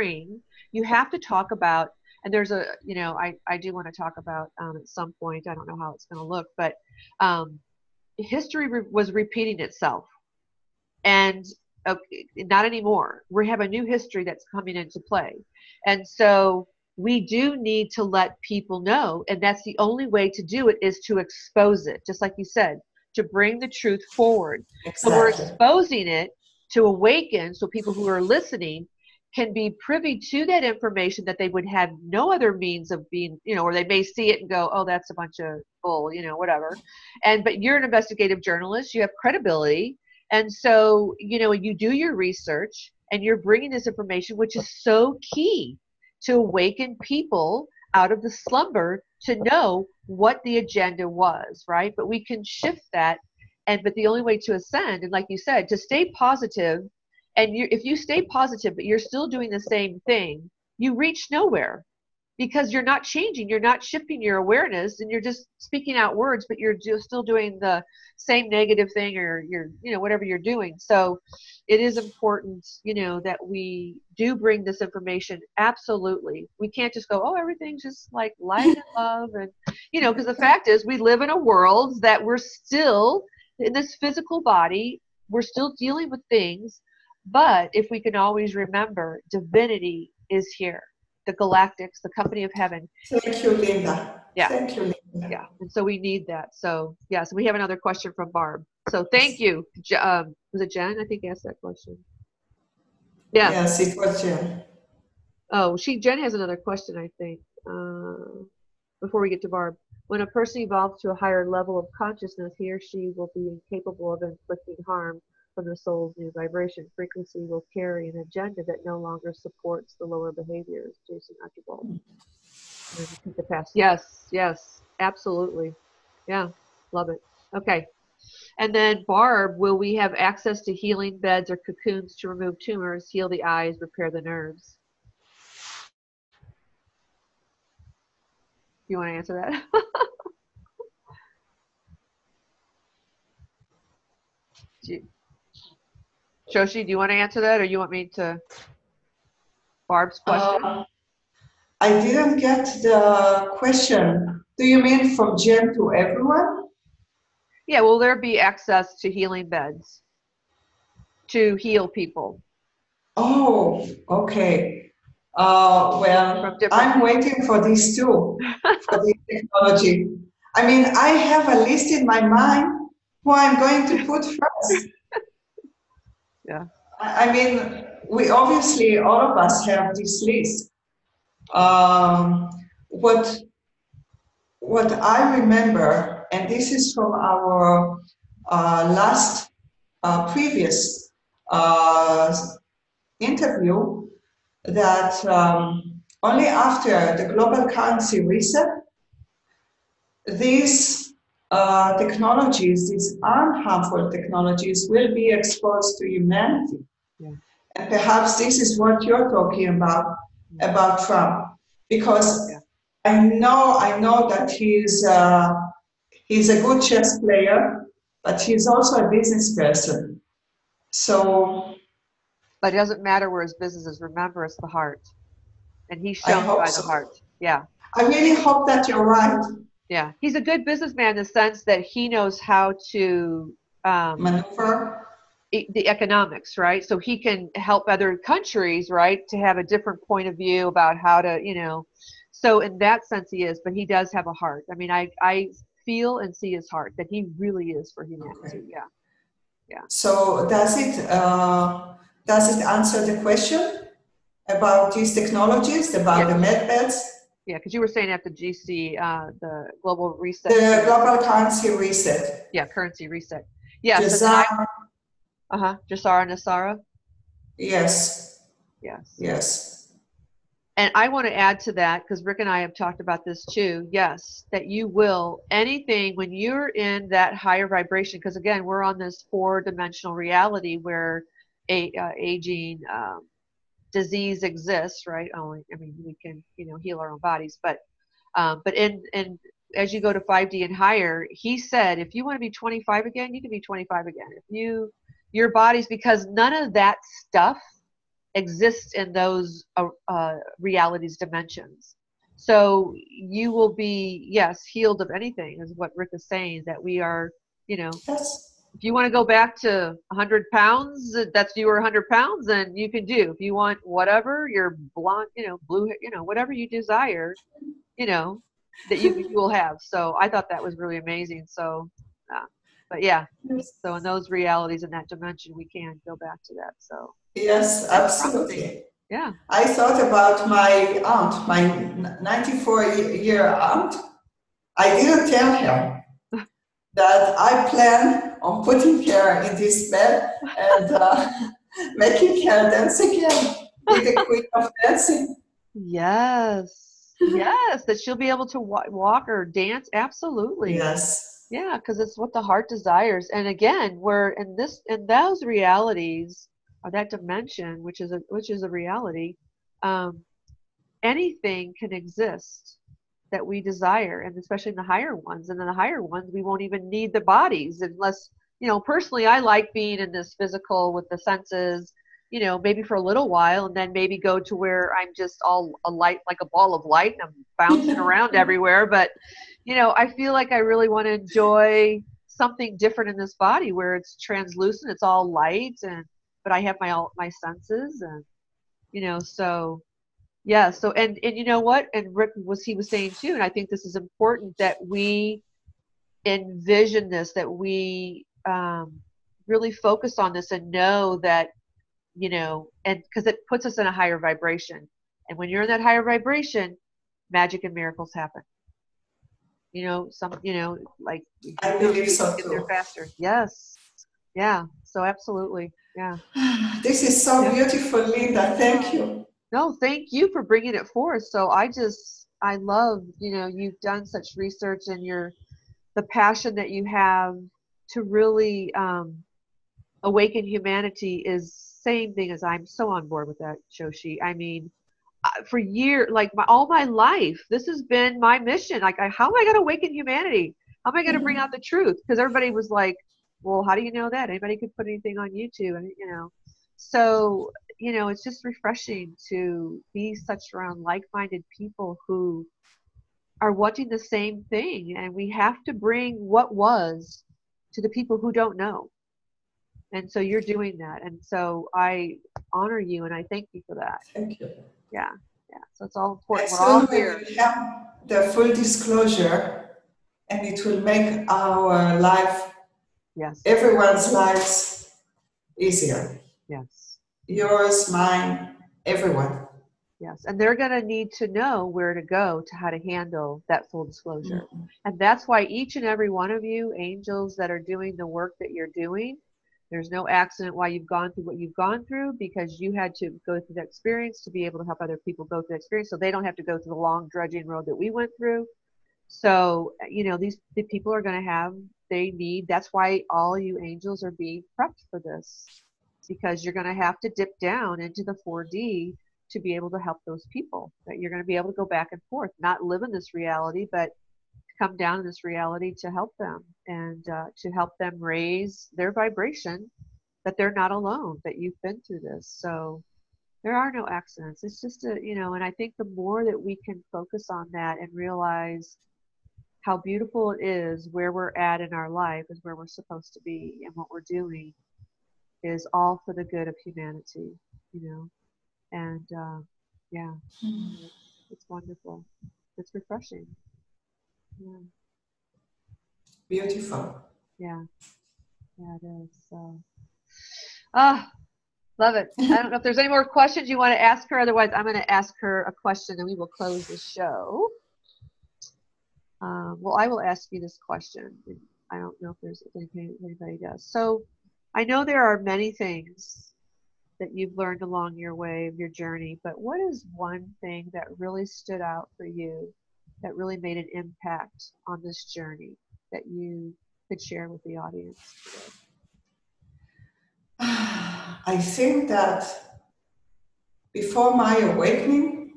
to talk about, and there's a, I do want to talk about at some point, I don't know how it's going to look, but history was repeating itself. And not anymore. We have a new history that's coming into play. And so we do need to let people know, and that's the only way to do it, is to expose it, just like you said, to bring the truth forward. Exactly. So we're exposing it to awaken, so people who are listening can be privy to that information that they would have no other means of being, or they may see it and go, oh, that's a bunch of bull, whatever. But you're an investigative journalist, you have credibility. And so, you do your research and you're bringing this information, which is so key to awaken people out of the slumber to know what the agenda was, right? But we can shift that. But the only way to ascend, and like you said, to stay positive, and if you stay positive, but you're still doing the same thing, you reach nowhere. Because you're not changing, you're not shifting your awareness, and you're just speaking out words, but you're still doing the same negative thing, or you're, whatever you're doing. So it is important, that we do bring this information. Absolutely. We can't just go, oh, everything's just like light and love. And, because the fact is we live in a world that we're still in this physical body. We're still dealing with things. But if we can always remember, divinity is here. The galactics, the company of heaven. Thank you, Linda. Yeah. Thank you, Linda. Yeah. And so we need that. So, so we have another question from Barb. So thank you. Was it Jen? I think asked that question. Yeah. Yes, it was Jen. Oh, Jen has another question, I think, before we get to Barb. When a person evolves to a higher level of consciousness, he or she will be incapable of inflicting harm from the soul's new vibration. Frequency will carry an agenda that no longer supports the lower behaviors. Jason Archibald. The past. Yes, absolutely. Yeah, love it. Okay. And then Barb, will we have access to healing beds or cocoons to remove tumors, heal the eyes, repair the nerves? You want to answer that? Shoshi, do you want to answer that, or you want me to? Barb's question? I didn't get the question. Do you mean from Jen to everyone? Yeah, will there be access to healing beds to heal people? Oh, okay. Well, I'm waiting for this too, for this technology. I mean, I have a list in my mind who I'm going to put first. Yeah. I mean, we obviously, all of us have this list. What I remember, and this is from our last previous interview, that only after the global currency reset, these technologies, these unharmful technologies, will be exposed to humanity. Yeah. And perhaps this is what you're talking about Trump, because I know that he's a good chess player, but he's also a business person. So. But it doesn't matter where his business is. Remember, it's the heart, and he's shown by the heart. Yeah. I really hope that you're right. Yeah, he's a good businessman in the sense that he knows how to maneuver the economics, right? So he can help other countries, right, to have a different point of view about how to, So in that sense, he is. But he does have a heart. I mean, I feel and see his heart, that he really is for humanity. Okay. Yeah. So does it answer the question about these technologies, about the med beds? Yeah, because you were saying at the GC, the global reset. The global currency reset. Yeah, currency reset. Yes. Jasara Nasara. Yes, Yes. yes. And I want to add to that, because Rick and I have talked about this too. Yes, that you will, anything when you're in that higher vibration, because again, we're on this 4-dimensional reality where aging, disease exists, right? Only, I mean, we can, heal our own bodies, but in as you go to 5D and higher, he said, if you want to be 25 again, you can be 25 again. If your body's, because none of that stuff exists in those realities dimensions. So you will be, yes, healed of anything, is what Rick is saying, that we are, Yes. if you want to go back to 100 pounds, that's you were 100 pounds, then you can do. If you want whatever, you're blonde, blue, whatever you desire, you know, that you will have. So I thought that was really amazing. So, but yeah, Yes. so in those realities in that dimension, we can go back to that. So Yes, that's promising. absolutely. Yeah. I thought about my aunt, my 94-year aunt. I didn't tell her that I plan on putting her in this bed and making her dance again, be the queen of dancing. Yes. Yes. That she'll be able to walk or dance. Absolutely. Yes. Yeah, because it's what the heart desires. And again, we're in those realities, or that dimension, which is a reality. Um, Anything can exist that we desire, and especially in the higher ones. And in the higher ones, we won't even need the bodies unless, personally, I like being in this physical with the senses, maybe for a little while, and then maybe go to where I'm just all a light, like a ball of light, and I'm bouncing around everywhere. But, I feel like I really want to enjoy something different in this body where it's translucent, it's all light, but I have my senses, and, so yeah. So, and you know what? And Rick he was saying too, and I think this is important, that we envision this, that we really focus on this and know that, and because it puts us in a higher vibration. And when you're in that higher vibration, magic and miracles happen. Like I believe you so get there too. faster. Yes. Yeah. So absolutely. Yeah. This is so Yeah. beautiful, Linda. Thank you. No, thank you for bringing it forth. So I love, you've done such research, and the passion that you have to really awaken humanity is same thing as I'm so on board with that, Shoshi. I mean, for years, like all my life, this has been my mission. Like, how am I going to awaken humanity? How am I going to bring out the truth? Because everybody was like, well, how do you know that? Anybody could put anything on YouTube, and so it's just refreshing to be such around like-minded people who are wanting the same thing, and we have to bring what was to the people who don't know. And so you're doing that, and so I honor you and I thank you for that. Thank you. Yeah. Yeah. So it's all important. And We're all soon we here. will have the full disclosure, and it will make our life, Yes. everyone's lives, easier. Yes. Yours, mine, everyone. Yes. And they're going to need to know where to go to how to handle that full disclosure. Mm-hmm. And that's why each and every one of you angels that are doing the work that you're doing, there's no accident why you've gone through what you've gone through, because you had to go through that experience to be able to help other people go through that experience, so they don't have to go through the long drudging road that we went through. So, the people are going to that's why all you angels are being prepped for this, because you're going to have to dip down into the 4D to be able to help those people, that you're going to be able to go back and forth, not live in this reality, but come down in this reality to help them, and to help them raise their vibration, that they're not alone, that you've been through this. So there are no accidents. It's just and I think the more that we can focus on that and realize how beautiful it is where we're at in our life, is where we're supposed to be, and what we're doing is all for the good of humanity, and yeah, it's wonderful. It's refreshing. Yeah. Beautiful. Yeah. Yeah, it is. So, ah, love it. I don't know if there's any more questions you want to ask her. Otherwise, I'm going to ask her a question and we will close the show. Well, I will ask you this question. I don't know if anybody does. So, I know there are many things that you've learned along your way of your journey, but what is one thing that really stood out for you, that really made an impact on this journey that you could share with the audience today? I think that before my awakening,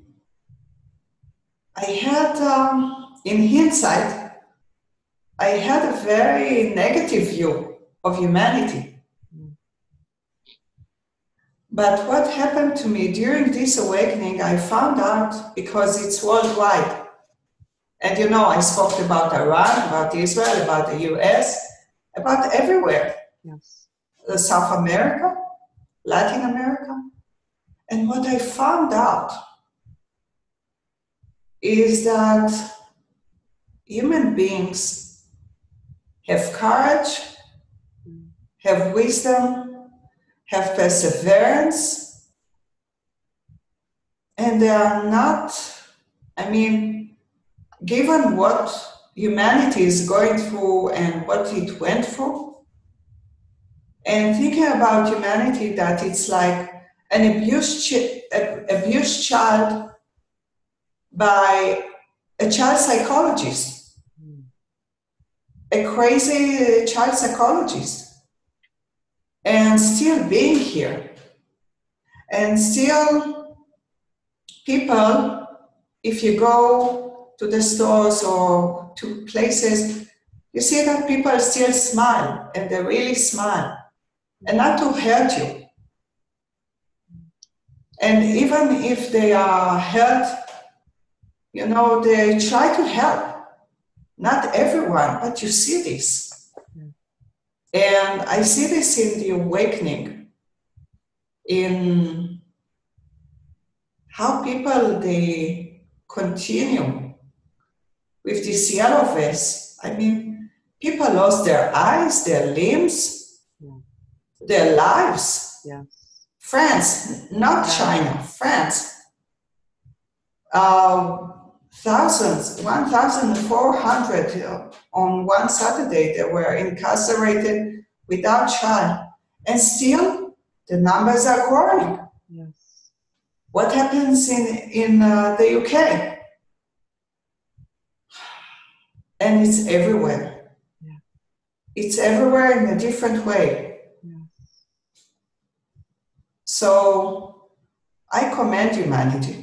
I had, in hindsight, I had a very negative view of humanity. But what happened to me during this awakening, I found out, because it's worldwide. And you know, I spoke about Iran, about Israel, about the US, about everywhere. Yes. South America, Latin America. And what I found out is that human beings have courage, have wisdom, have perseverance, and they are not, I mean, given what humanity is going through and what it went through, and thinking about humanity, that it's like an abused child by a child psychologist, a crazy child psychologist, and still being here. And still, people, if you go to the stores or to places, you see that people still smile, and they really smile, and not to hurt you. And even if they are hurt, you know, they try to help. Not everyone, but you see this. And I see this in the awakening, in how people, they continue with this yellow vest. I mean, people lost their eyes, their limbs, their lives. Yes. France, not China, France. Thousands, 1,400 on one Saturday, they were incarcerated without trial. And still, the numbers are growing. Yes. What happens in the UK? And it's everywhere. Yeah. It's everywhere in a different way. Yes. So I commend humanity.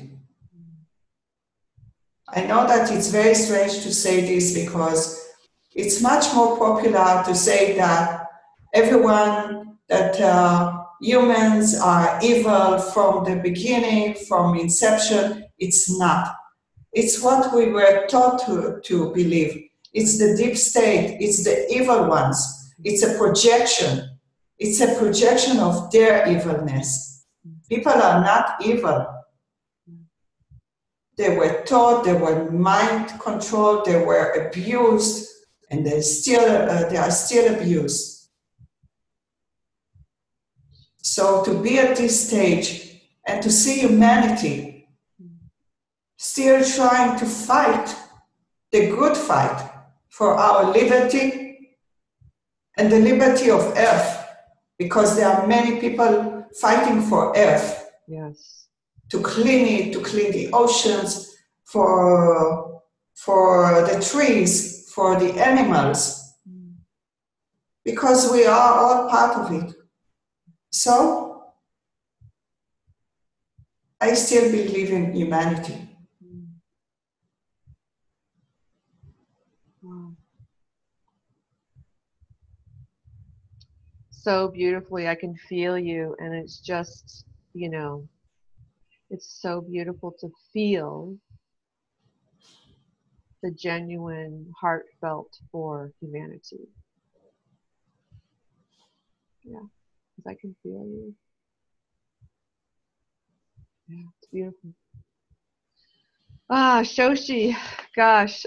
I know that it's very strange to say this, because it's much more popular to say that everyone, that humans are evil from the beginning, from inception. It's not. It's what we were taught to believe. It's the deep state. It's the evil ones. It's a projection. It's a projection of their evilness. People are not evil. They were taught, they were mind controlled, they were abused, and they are still abused. So to be at this stage and to see humanity still trying to fight the good fight for our liberty and the liberty of Earth, because there are many people fighting for Earth. Yes. To clean it, to clean the oceans, for the trees, for the animals, because we are all part of it. So, I still believe in humanity. Wow. So beautifully, I can feel you, and it's just, you know, it's so beautiful to feel the genuine, heartfelt for humanity. Yeah, because I can feel you. Yeah, it's beautiful. Ah, Shoshi, gosh.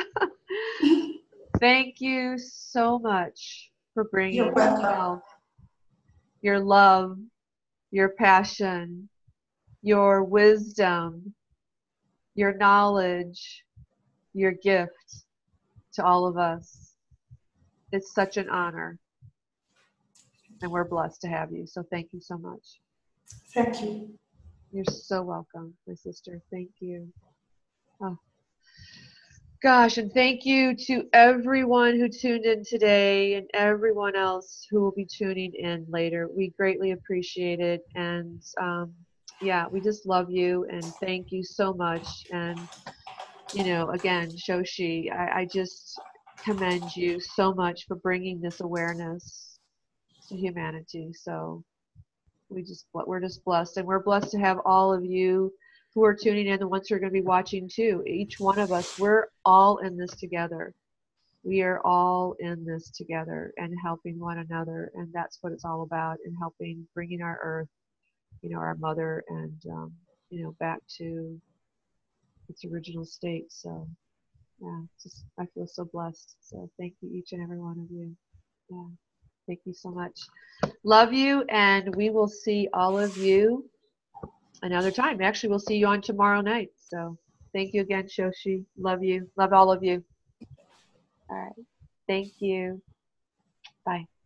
Thank you so much for bringing You're welcome. your love, your passion, your wisdom, your knowledge, your gift to all of us. It's such an honor. And we're blessed to have you. So thank you so much. Thank you. You're so welcome, my sister. Thank you. Oh. Gosh, and thank you to everyone who tuned in today and everyone else who will be tuning in later. We greatly appreciate it. And yeah, we just love you and thank you so much. And, you know, again, Shoshi, I just commend you so much for bringing this awareness to humanity. So we're just blessed. And we're blessed to have all of you who are tuning in, the ones who are going to be watching too. Each one of us, we're all in this together. We are all in this together and helping one another, and that's what it's all about. And helping, bringing our Earth, you know, our mother, and you know, back to its original state. So yeah, just I feel so blessed. So thank you, each and every one of you. Yeah, thank you so much. Love you, and we will see all of you another time. Actually, we'll see you on tomorrow night. So thank you again, Shoshi. Love you. Love all of you. All right. Thank you. Bye.